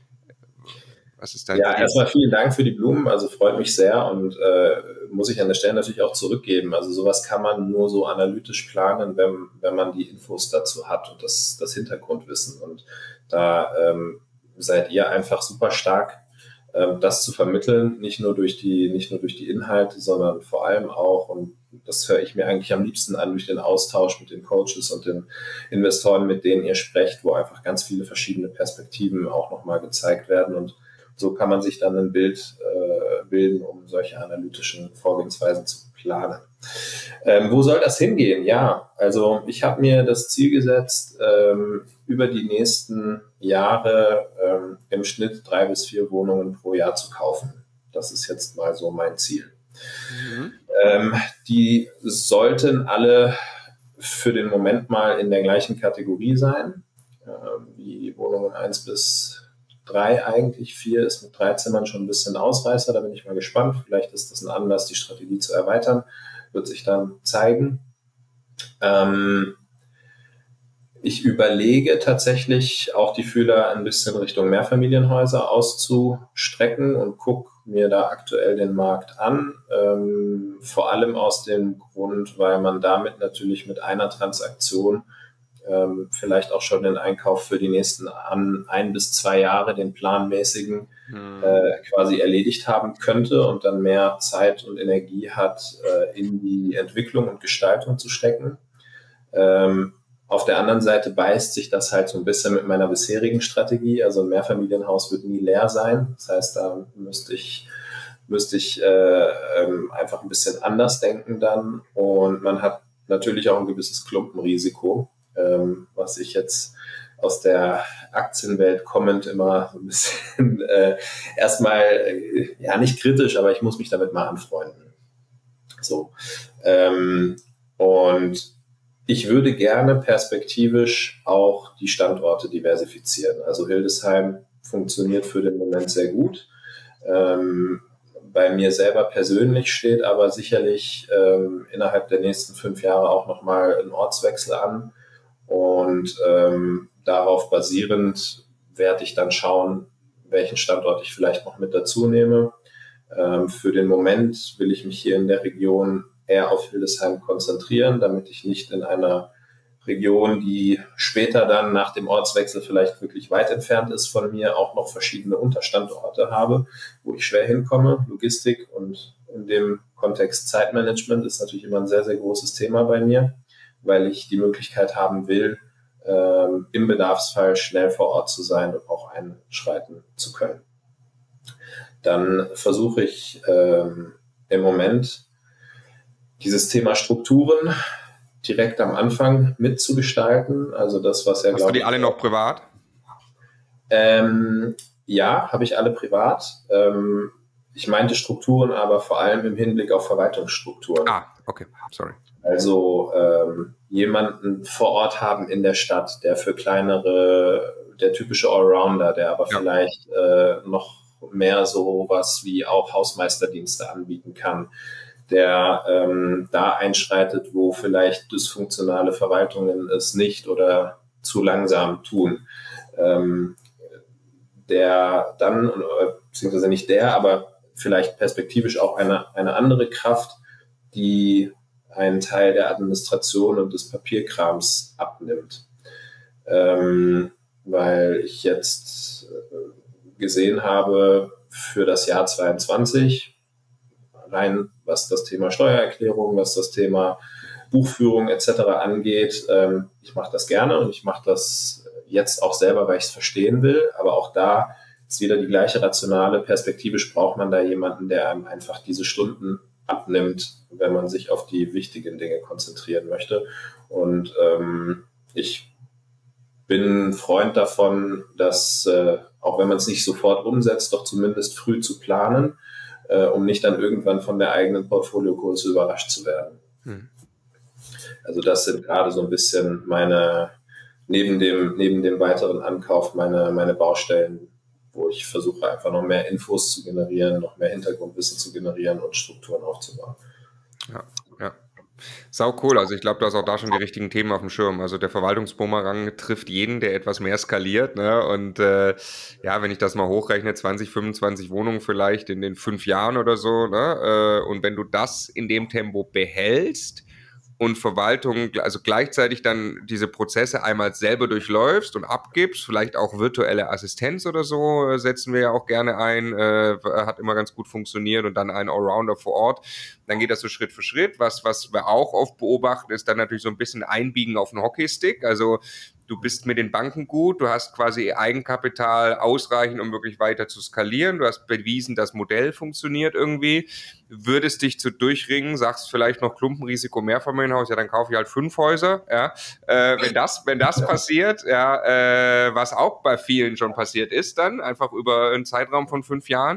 was ist dein Ja, Ziel? erstmal vielen Dank für die Blumen, also freut mich sehr und äh, muss ich an der Stelle natürlich auch zurückgeben. Also sowas kann man nur so analytisch planen, wenn, wenn man die Infos dazu hat und das, das Hintergrundwissen. Und da ähm, seid ihr einfach super stark, ähm, das zu vermitteln, nicht nur durch die, nicht nur durch die Inhalte, sondern vor allem auch, und das höre ich mir eigentlich am liebsten an, durch den Austausch mit den Coaches und den Investoren, mit denen ihr sprecht, wo einfach ganz viele verschiedene Perspektiven auch nochmal gezeigt werden. Und so kann man sich dann ein Bild äh, bilden, um solche analytischen Vorgehensweisen zu planen. Ähm, wo soll das hingehen? Ja, also ich habe mir das Ziel gesetzt, ähm, über die nächsten Jahre ähm, im Schnitt drei bis vier Wohnungen pro Jahr zu kaufen. Das ist jetzt mal so mein Ziel. Mhm. Ähm, die sollten alle für den Moment mal in der gleichen Kategorie sein, ähm, wie Wohnungen eins bis drei eigentlich. vier ist mit drei Zimmern schon ein bisschen Ausreißer, da bin ich mal gespannt. Vielleicht ist das ein Anlass, die Strategie zu erweitern, wird sich dann zeigen. Ähm, ich überlege tatsächlich auch die Fühler ein bisschen Richtung Mehrfamilienhäuser auszustrecken und gucke mir da aktuell den Markt an. Ähm, vor allem aus dem Grund, weil man damit natürlich mit einer Transaktion ähm, vielleicht auch schon den Einkauf für die nächsten an, ein bis zwei Jahre, den planmäßigen, mhm. äh, quasi erledigt haben könnte und dann mehr Zeit und Energie hat, äh, in die Entwicklung und Gestaltung zu stecken. Ähm, auf der anderen Seite beißt sich das halt so ein bisschen mit meiner bisherigen Strategie. Also ein Mehrfamilienhaus wird nie leer sein. Das heißt, da müsste ich müsste ich äh, ähm, einfach ein bisschen anders denken dann. Und man hat natürlich auch ein gewisses Klumpenrisiko, ähm, was ich jetzt aus der Aktienwelt kommend immer so ein bisschen äh, erstmal, äh, ja nicht kritisch, aber ich muss mich damit mal anfreunden. So. Ähm, und ich würde gerne perspektivisch auch die Standorte diversifizieren. Also Hildesheim funktioniert für den Moment sehr gut. Ähm, bei mir selber persönlich steht aber sicherlich ähm, innerhalb der nächsten fünf Jahre auch nochmal ein Ortswechsel an. Und ähm, darauf basierend werde ich dann schauen, welchen Standort ich vielleicht noch mit dazu nehme. Ähm, für den Moment will ich mich hier in der Region eher auf Hildesheim konzentrieren, damit ich nicht in einer Region, die später dann nach dem Ortswechsel vielleicht wirklich weit entfernt ist von mir, auch noch verschiedene Unterstandorte habe, wo ich schwer hinkomme. Logistik und in dem Kontext Zeitmanagement ist natürlich immer ein sehr, sehr großes Thema bei mir, weil ich die Möglichkeit haben will, ähm, im Bedarfsfall schnell vor Ort zu sein und auch einschreiten zu können. Dann versuche ich ähm, im Moment dieses Thema Strukturen direkt am Anfang mitzugestalten. Also das, was ja, Hast du die alle noch privat? Ähm, ja, habe ich alle privat. Ähm, ich meinte Strukturen, aber vor allem im Hinblick auf Verwaltungsstrukturen. Ah, okay, sorry. Also ähm, jemanden vor Ort haben in der Stadt, der für kleinere, der typische Allrounder, der aber ja. vielleicht äh, noch mehr so was wie auch Hausmeisterdienste anbieten kann, der ähm, da einschreitet, wo vielleicht dysfunktionale Verwaltungen es nicht oder zu langsam tun. Ähm, der dann, beziehungsweise nicht der, aber vielleicht perspektivisch auch eine, eine andere Kraft, die einen Teil der Administration und des Papierkrams abnimmt. Ähm, weil ich jetzt gesehen habe, für das Jahr zweiundzwanzig, rein was das Thema Steuererklärung, was das Thema Buchführung et cetera angeht. Ähm, ich mache das gerne und ich mache das jetzt auch selber, weil ich es verstehen will. Aber auch da ist wieder die gleiche rationale Perspektivisch braucht man da jemanden, der einem einfach diese Stunden abnimmt, wenn man sich auf die wichtigen Dinge konzentrieren möchte. Und ähm, ich bin ein Freund davon, dass, äh, auch wenn man es nicht sofort umsetzt, doch zumindest früh zu planen, äh, um nicht dann irgendwann von der eigenen Portfoliogröße überrascht zu werden. Hm. Also das sind gerade so ein bisschen meine, neben dem, neben dem weiteren Ankauf, meine, meine Baustellen, wo ich versuche einfach noch mehr Infos zu generieren, noch mehr Hintergrundwissen zu generieren und Strukturen aufzubauen. Ja, ja. Sau cool. Also ich glaube, du hast auch da schon die richtigen Themen auf dem Schirm. Also der Verwaltungsbumerang trifft jeden, der etwas mehr skaliert. Ne? Und äh, ja, wenn ich das mal hochrechne, zwanzig, fünfundzwanzig Wohnungen vielleicht in den fünf Jahren oder so. Ne? Äh, und wenn du das in dem Tempo behältst, und Verwaltung, also gleichzeitig dann diese Prozesse einmal selber durchläufst und abgibst, vielleicht auch virtuelle Assistenz oder so setzen wir ja auch gerne ein, äh, hat immer ganz gut funktioniert und dann ein Allrounder vor Ort, dann geht das so Schritt für Schritt. Was, was wir auch oft beobachten, ist dann natürlich so ein bisschen Einbiegen auf den Hockeystick, also du bist mit den Banken gut, du hast quasi Eigenkapital ausreichend, um wirklich weiter zu skalieren, du hast bewiesen, das Modell funktioniert irgendwie, würdest dich zu durchringen, sagst vielleicht noch Klumpenrisiko Mehrfamilienhaus, ja, dann kaufe ich halt fünf Häuser, ja, äh, wenn das, wenn das ja. passiert, ja, äh, was auch bei vielen schon passiert ist dann, einfach über einen Zeitraum von fünf Jahren,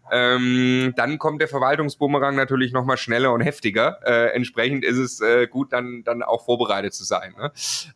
ähm, dann kommt der Verwaltungsbumerang natürlich nochmal schneller und heftiger, äh, entsprechend ist es äh, gut, dann, dann auch vorbereitet zu sein, ne?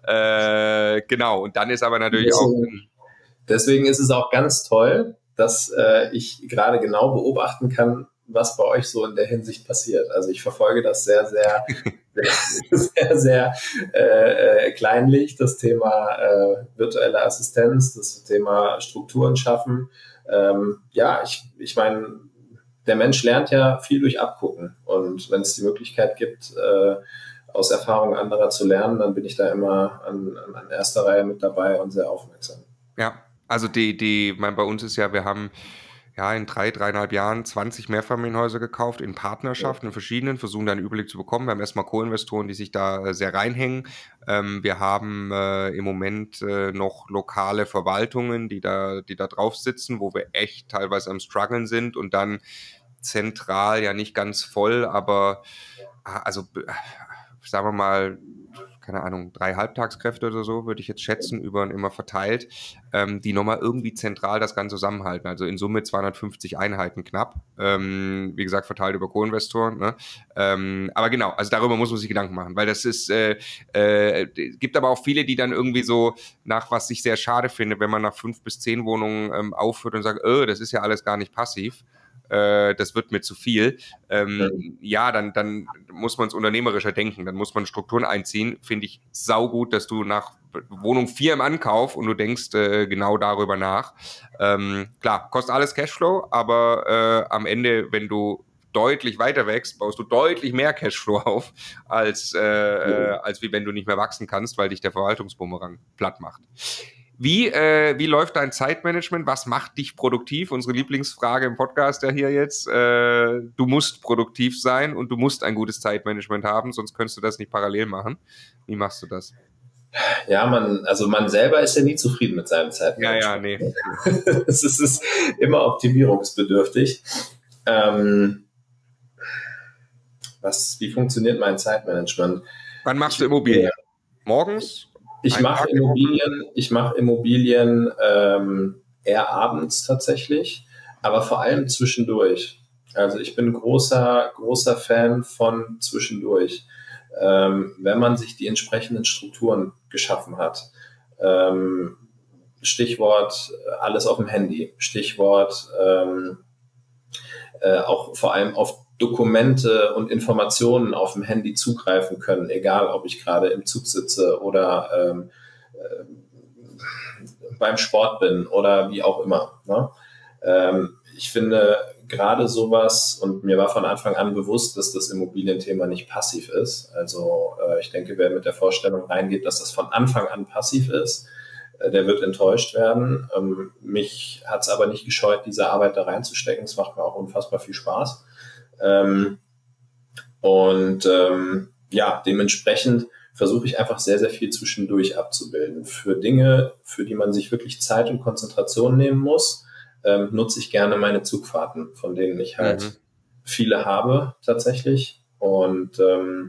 äh, genau, und dann ist aber natürlich deswegen, auch... Deswegen ist es auch ganz toll, dass äh, ich gerade genau beobachten kann, was bei euch so in der Hinsicht passiert. Also ich verfolge das sehr, sehr, sehr, sehr, sehr äh, kleinlich, das Thema äh, virtuelle Assistenz, das Thema Strukturen schaffen. Ähm, ja, ich, ich meine, der Mensch lernt ja viel durch Abgucken. Und wenn es die Möglichkeit gibt, äh, aus Erfahrungen anderer zu lernen, dann bin ich da immer an, an erster Reihe mit dabei und sehr aufmerksam. Ja, also die, die, mein, bei uns ist ja, wir haben ja in drei, dreieinhalb Jahren zwanzig Mehrfamilienhäuser gekauft, in Partnerschaften, in verschiedenen, versuchen da einen Überblick zu bekommen. Wir haben erstmal Co-Investoren, die sich da äh, sehr reinhängen. Ähm, wir haben äh, im Moment äh, noch lokale Verwaltungen, die da, die da drauf sitzen, wo wir echt teilweise am struggeln sind und dann zentral, ja nicht ganz voll, aber also sagen wir mal, keine Ahnung, drei Halbtagskräfte oder so, würde ich jetzt schätzen, über und immer verteilt, ähm, die nochmal irgendwie zentral das Ganze zusammenhalten. Also in Summe zweihundertfünfzig Einheiten knapp. Ähm, wie gesagt, verteilt über Co-Investoren. Ne? Ähm, aber genau, also darüber muss man sich Gedanken machen, weil das ist, äh, äh, gibt aber auch viele, die dann irgendwie so nach, was ich sehr schade finde, wenn man nach fünf bis zehn Wohnungen ähm, aufhört und sagt, oh, das ist ja alles gar nicht passiv. Das wird mir zu viel. Ähm, ja, dann, dann muss man es unternehmerischer denken, dann muss man Strukturen einziehen. Finde ich saugut, dass du nach Wohnung vier im Ankauf und du denkst äh, genau darüber nach. Ähm, klar, kostet alles Cashflow, aber äh, am Ende, wenn du deutlich weiter wächst, baust du deutlich mehr Cashflow auf, als, äh, äh, als wie wenn du nicht mehr wachsen kannst, weil dich der Verwaltungsbumerang platt macht. Wie, äh, wie läuft dein Zeitmanagement? Was macht dich produktiv? Unsere Lieblingsfrage im Podcast ja hier jetzt. Äh, du musst produktiv sein und du musst ein gutes Zeitmanagement haben, sonst könntest du das nicht parallel machen. Wie machst du das? Ja, man, also man selber ist ja nie zufrieden mit seinem Zeitmanagement. Ja, ja, nee. Es ist, ist immer optimierungsbedürftig. Ähm, was, wie funktioniert mein Zeitmanagement? Wann machst du Immobilien? Morgens? Ich mache Immobilien, ich mache Immobilien ähm, eher abends tatsächlich, aber vor allem zwischendurch. Also ich bin großer, großer Fan von zwischendurch. Ähm, wenn man sich die entsprechenden Strukturen geschaffen hat. Ähm, Stichwort alles auf dem Handy. Stichwort ähm, äh, auch vor allem auf Dokumente und Informationen auf dem Handy zugreifen können, egal ob ich gerade im Zug sitze oder ähm, äh, beim Sport bin oder wie auch immer. Ne? Ähm, ich finde gerade sowas, und mir war von Anfang an bewusst, dass das Immobilienthema nicht passiv ist. Also äh, ich denke, wer mit der Vorstellung reingeht, dass das von Anfang an passiv ist, äh, der wird enttäuscht werden. Ähm, mich hat es aber nicht gescheut, diese Arbeit da reinzustecken. Es macht mir auch unfassbar viel Spaß. Ähm, und ähm, ja, dementsprechend versuche ich einfach sehr, sehr viel zwischendurch abzubilden. Für Dinge, für die man sich wirklich Zeit und Konzentration nehmen muss, ähm, nutze ich gerne meine Zugfahrten, von denen ich halt mhm. viele habe tatsächlich. Und ähm,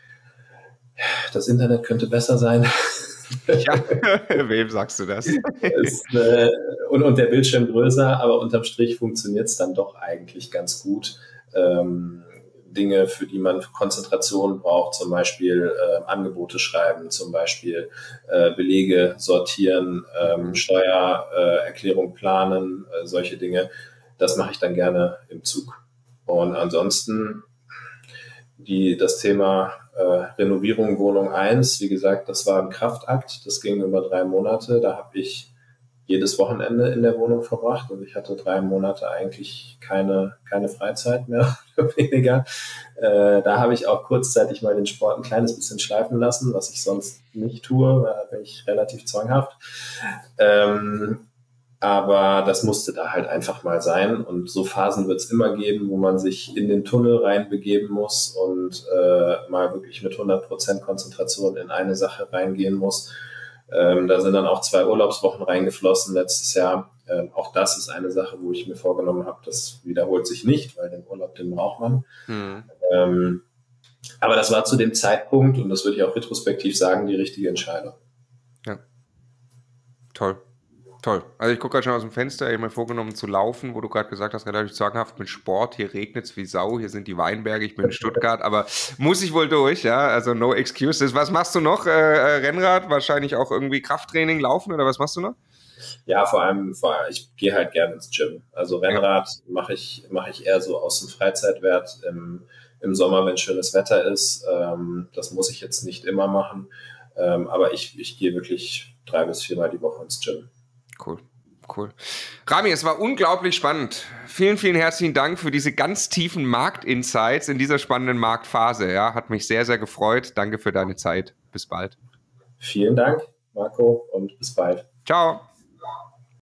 das Internet könnte besser sein. Ja, wem sagst du das? Ist, äh, und, und der Bildschirm größer, aber unterm Strich funktioniert es dann doch eigentlich ganz gut. Ähm, Dinge, für die man Konzentration braucht, zum Beispiel äh, Angebote schreiben, zum Beispiel äh, Belege sortieren, ähm, Steuererklärung äh, planen, äh, solche Dinge. Das mache ich dann gerne im Zug. Und ansonsten die, das Thema äh, Renovierung Wohnung eins, wie gesagt, das war ein Kraftakt. Das ging über drei Monate. Da habe ich jedes Wochenende in der Wohnung verbracht. Also ich hatte drei Monate eigentlich keine, keine Freizeit mehr oder weniger. Äh, da habe ich auch kurzzeitig mal den Sport ein kleines bisschen schleifen lassen, was ich sonst nicht tue. Da bin ich relativ zwanghaft. Ähm, aber das musste da halt einfach mal sein. Und so Phasen wird es immer geben, wo man sich in den Tunnel reinbegeben muss und äh, mal wirklich mit hundert Prozent Konzentration in eine Sache reingehen muss. Ähm, da sind dann auch zwei Urlaubswochen reingeflossen letztes Jahr. Ähm, auch das ist eine Sache, wo ich mir vorgenommen habe, das wiederholt sich nicht, weil den Urlaub, den braucht man. Mhm. Ähm, aber das war zu dem Zeitpunkt, und das würde ich auch retrospektiv sagen, die richtige Entscheidung. Ja, toll. Toll. Also ich gucke gerade schon aus dem Fenster, ich habe mir vorgenommen zu laufen, wo du gerade gesagt hast, relativ zwanghaft mit Sport, hier regnet es wie Sau, hier sind die Weinberge, ich bin in Stuttgart, aber muss ich wohl durch, ja, also no excuses. Was machst du noch? Äh, Rennrad, wahrscheinlich auch irgendwie Krafttraining, Laufen oder was machst du noch? Ja, vor allem, vor allem ich gehe halt gerne ins Gym. Also Rennrad ja. mache ich, mache ich eher so aus dem Freizeitwert im, im Sommer, wenn schönes Wetter ist. Ähm, das muss ich jetzt nicht immer machen, ähm, aber ich, ich gehe wirklich drei bis viermal die Woche ins Gym. Cool, cool. Rami, es war unglaublich spannend. Vielen, vielen herzlichen Dank für diese ganz tiefen Marktinsights in dieser spannenden Marktphase. Ja, hat mich sehr, sehr gefreut. Danke für deine Zeit. Bis bald. Vielen Dank, Marco, und bis bald. Ciao.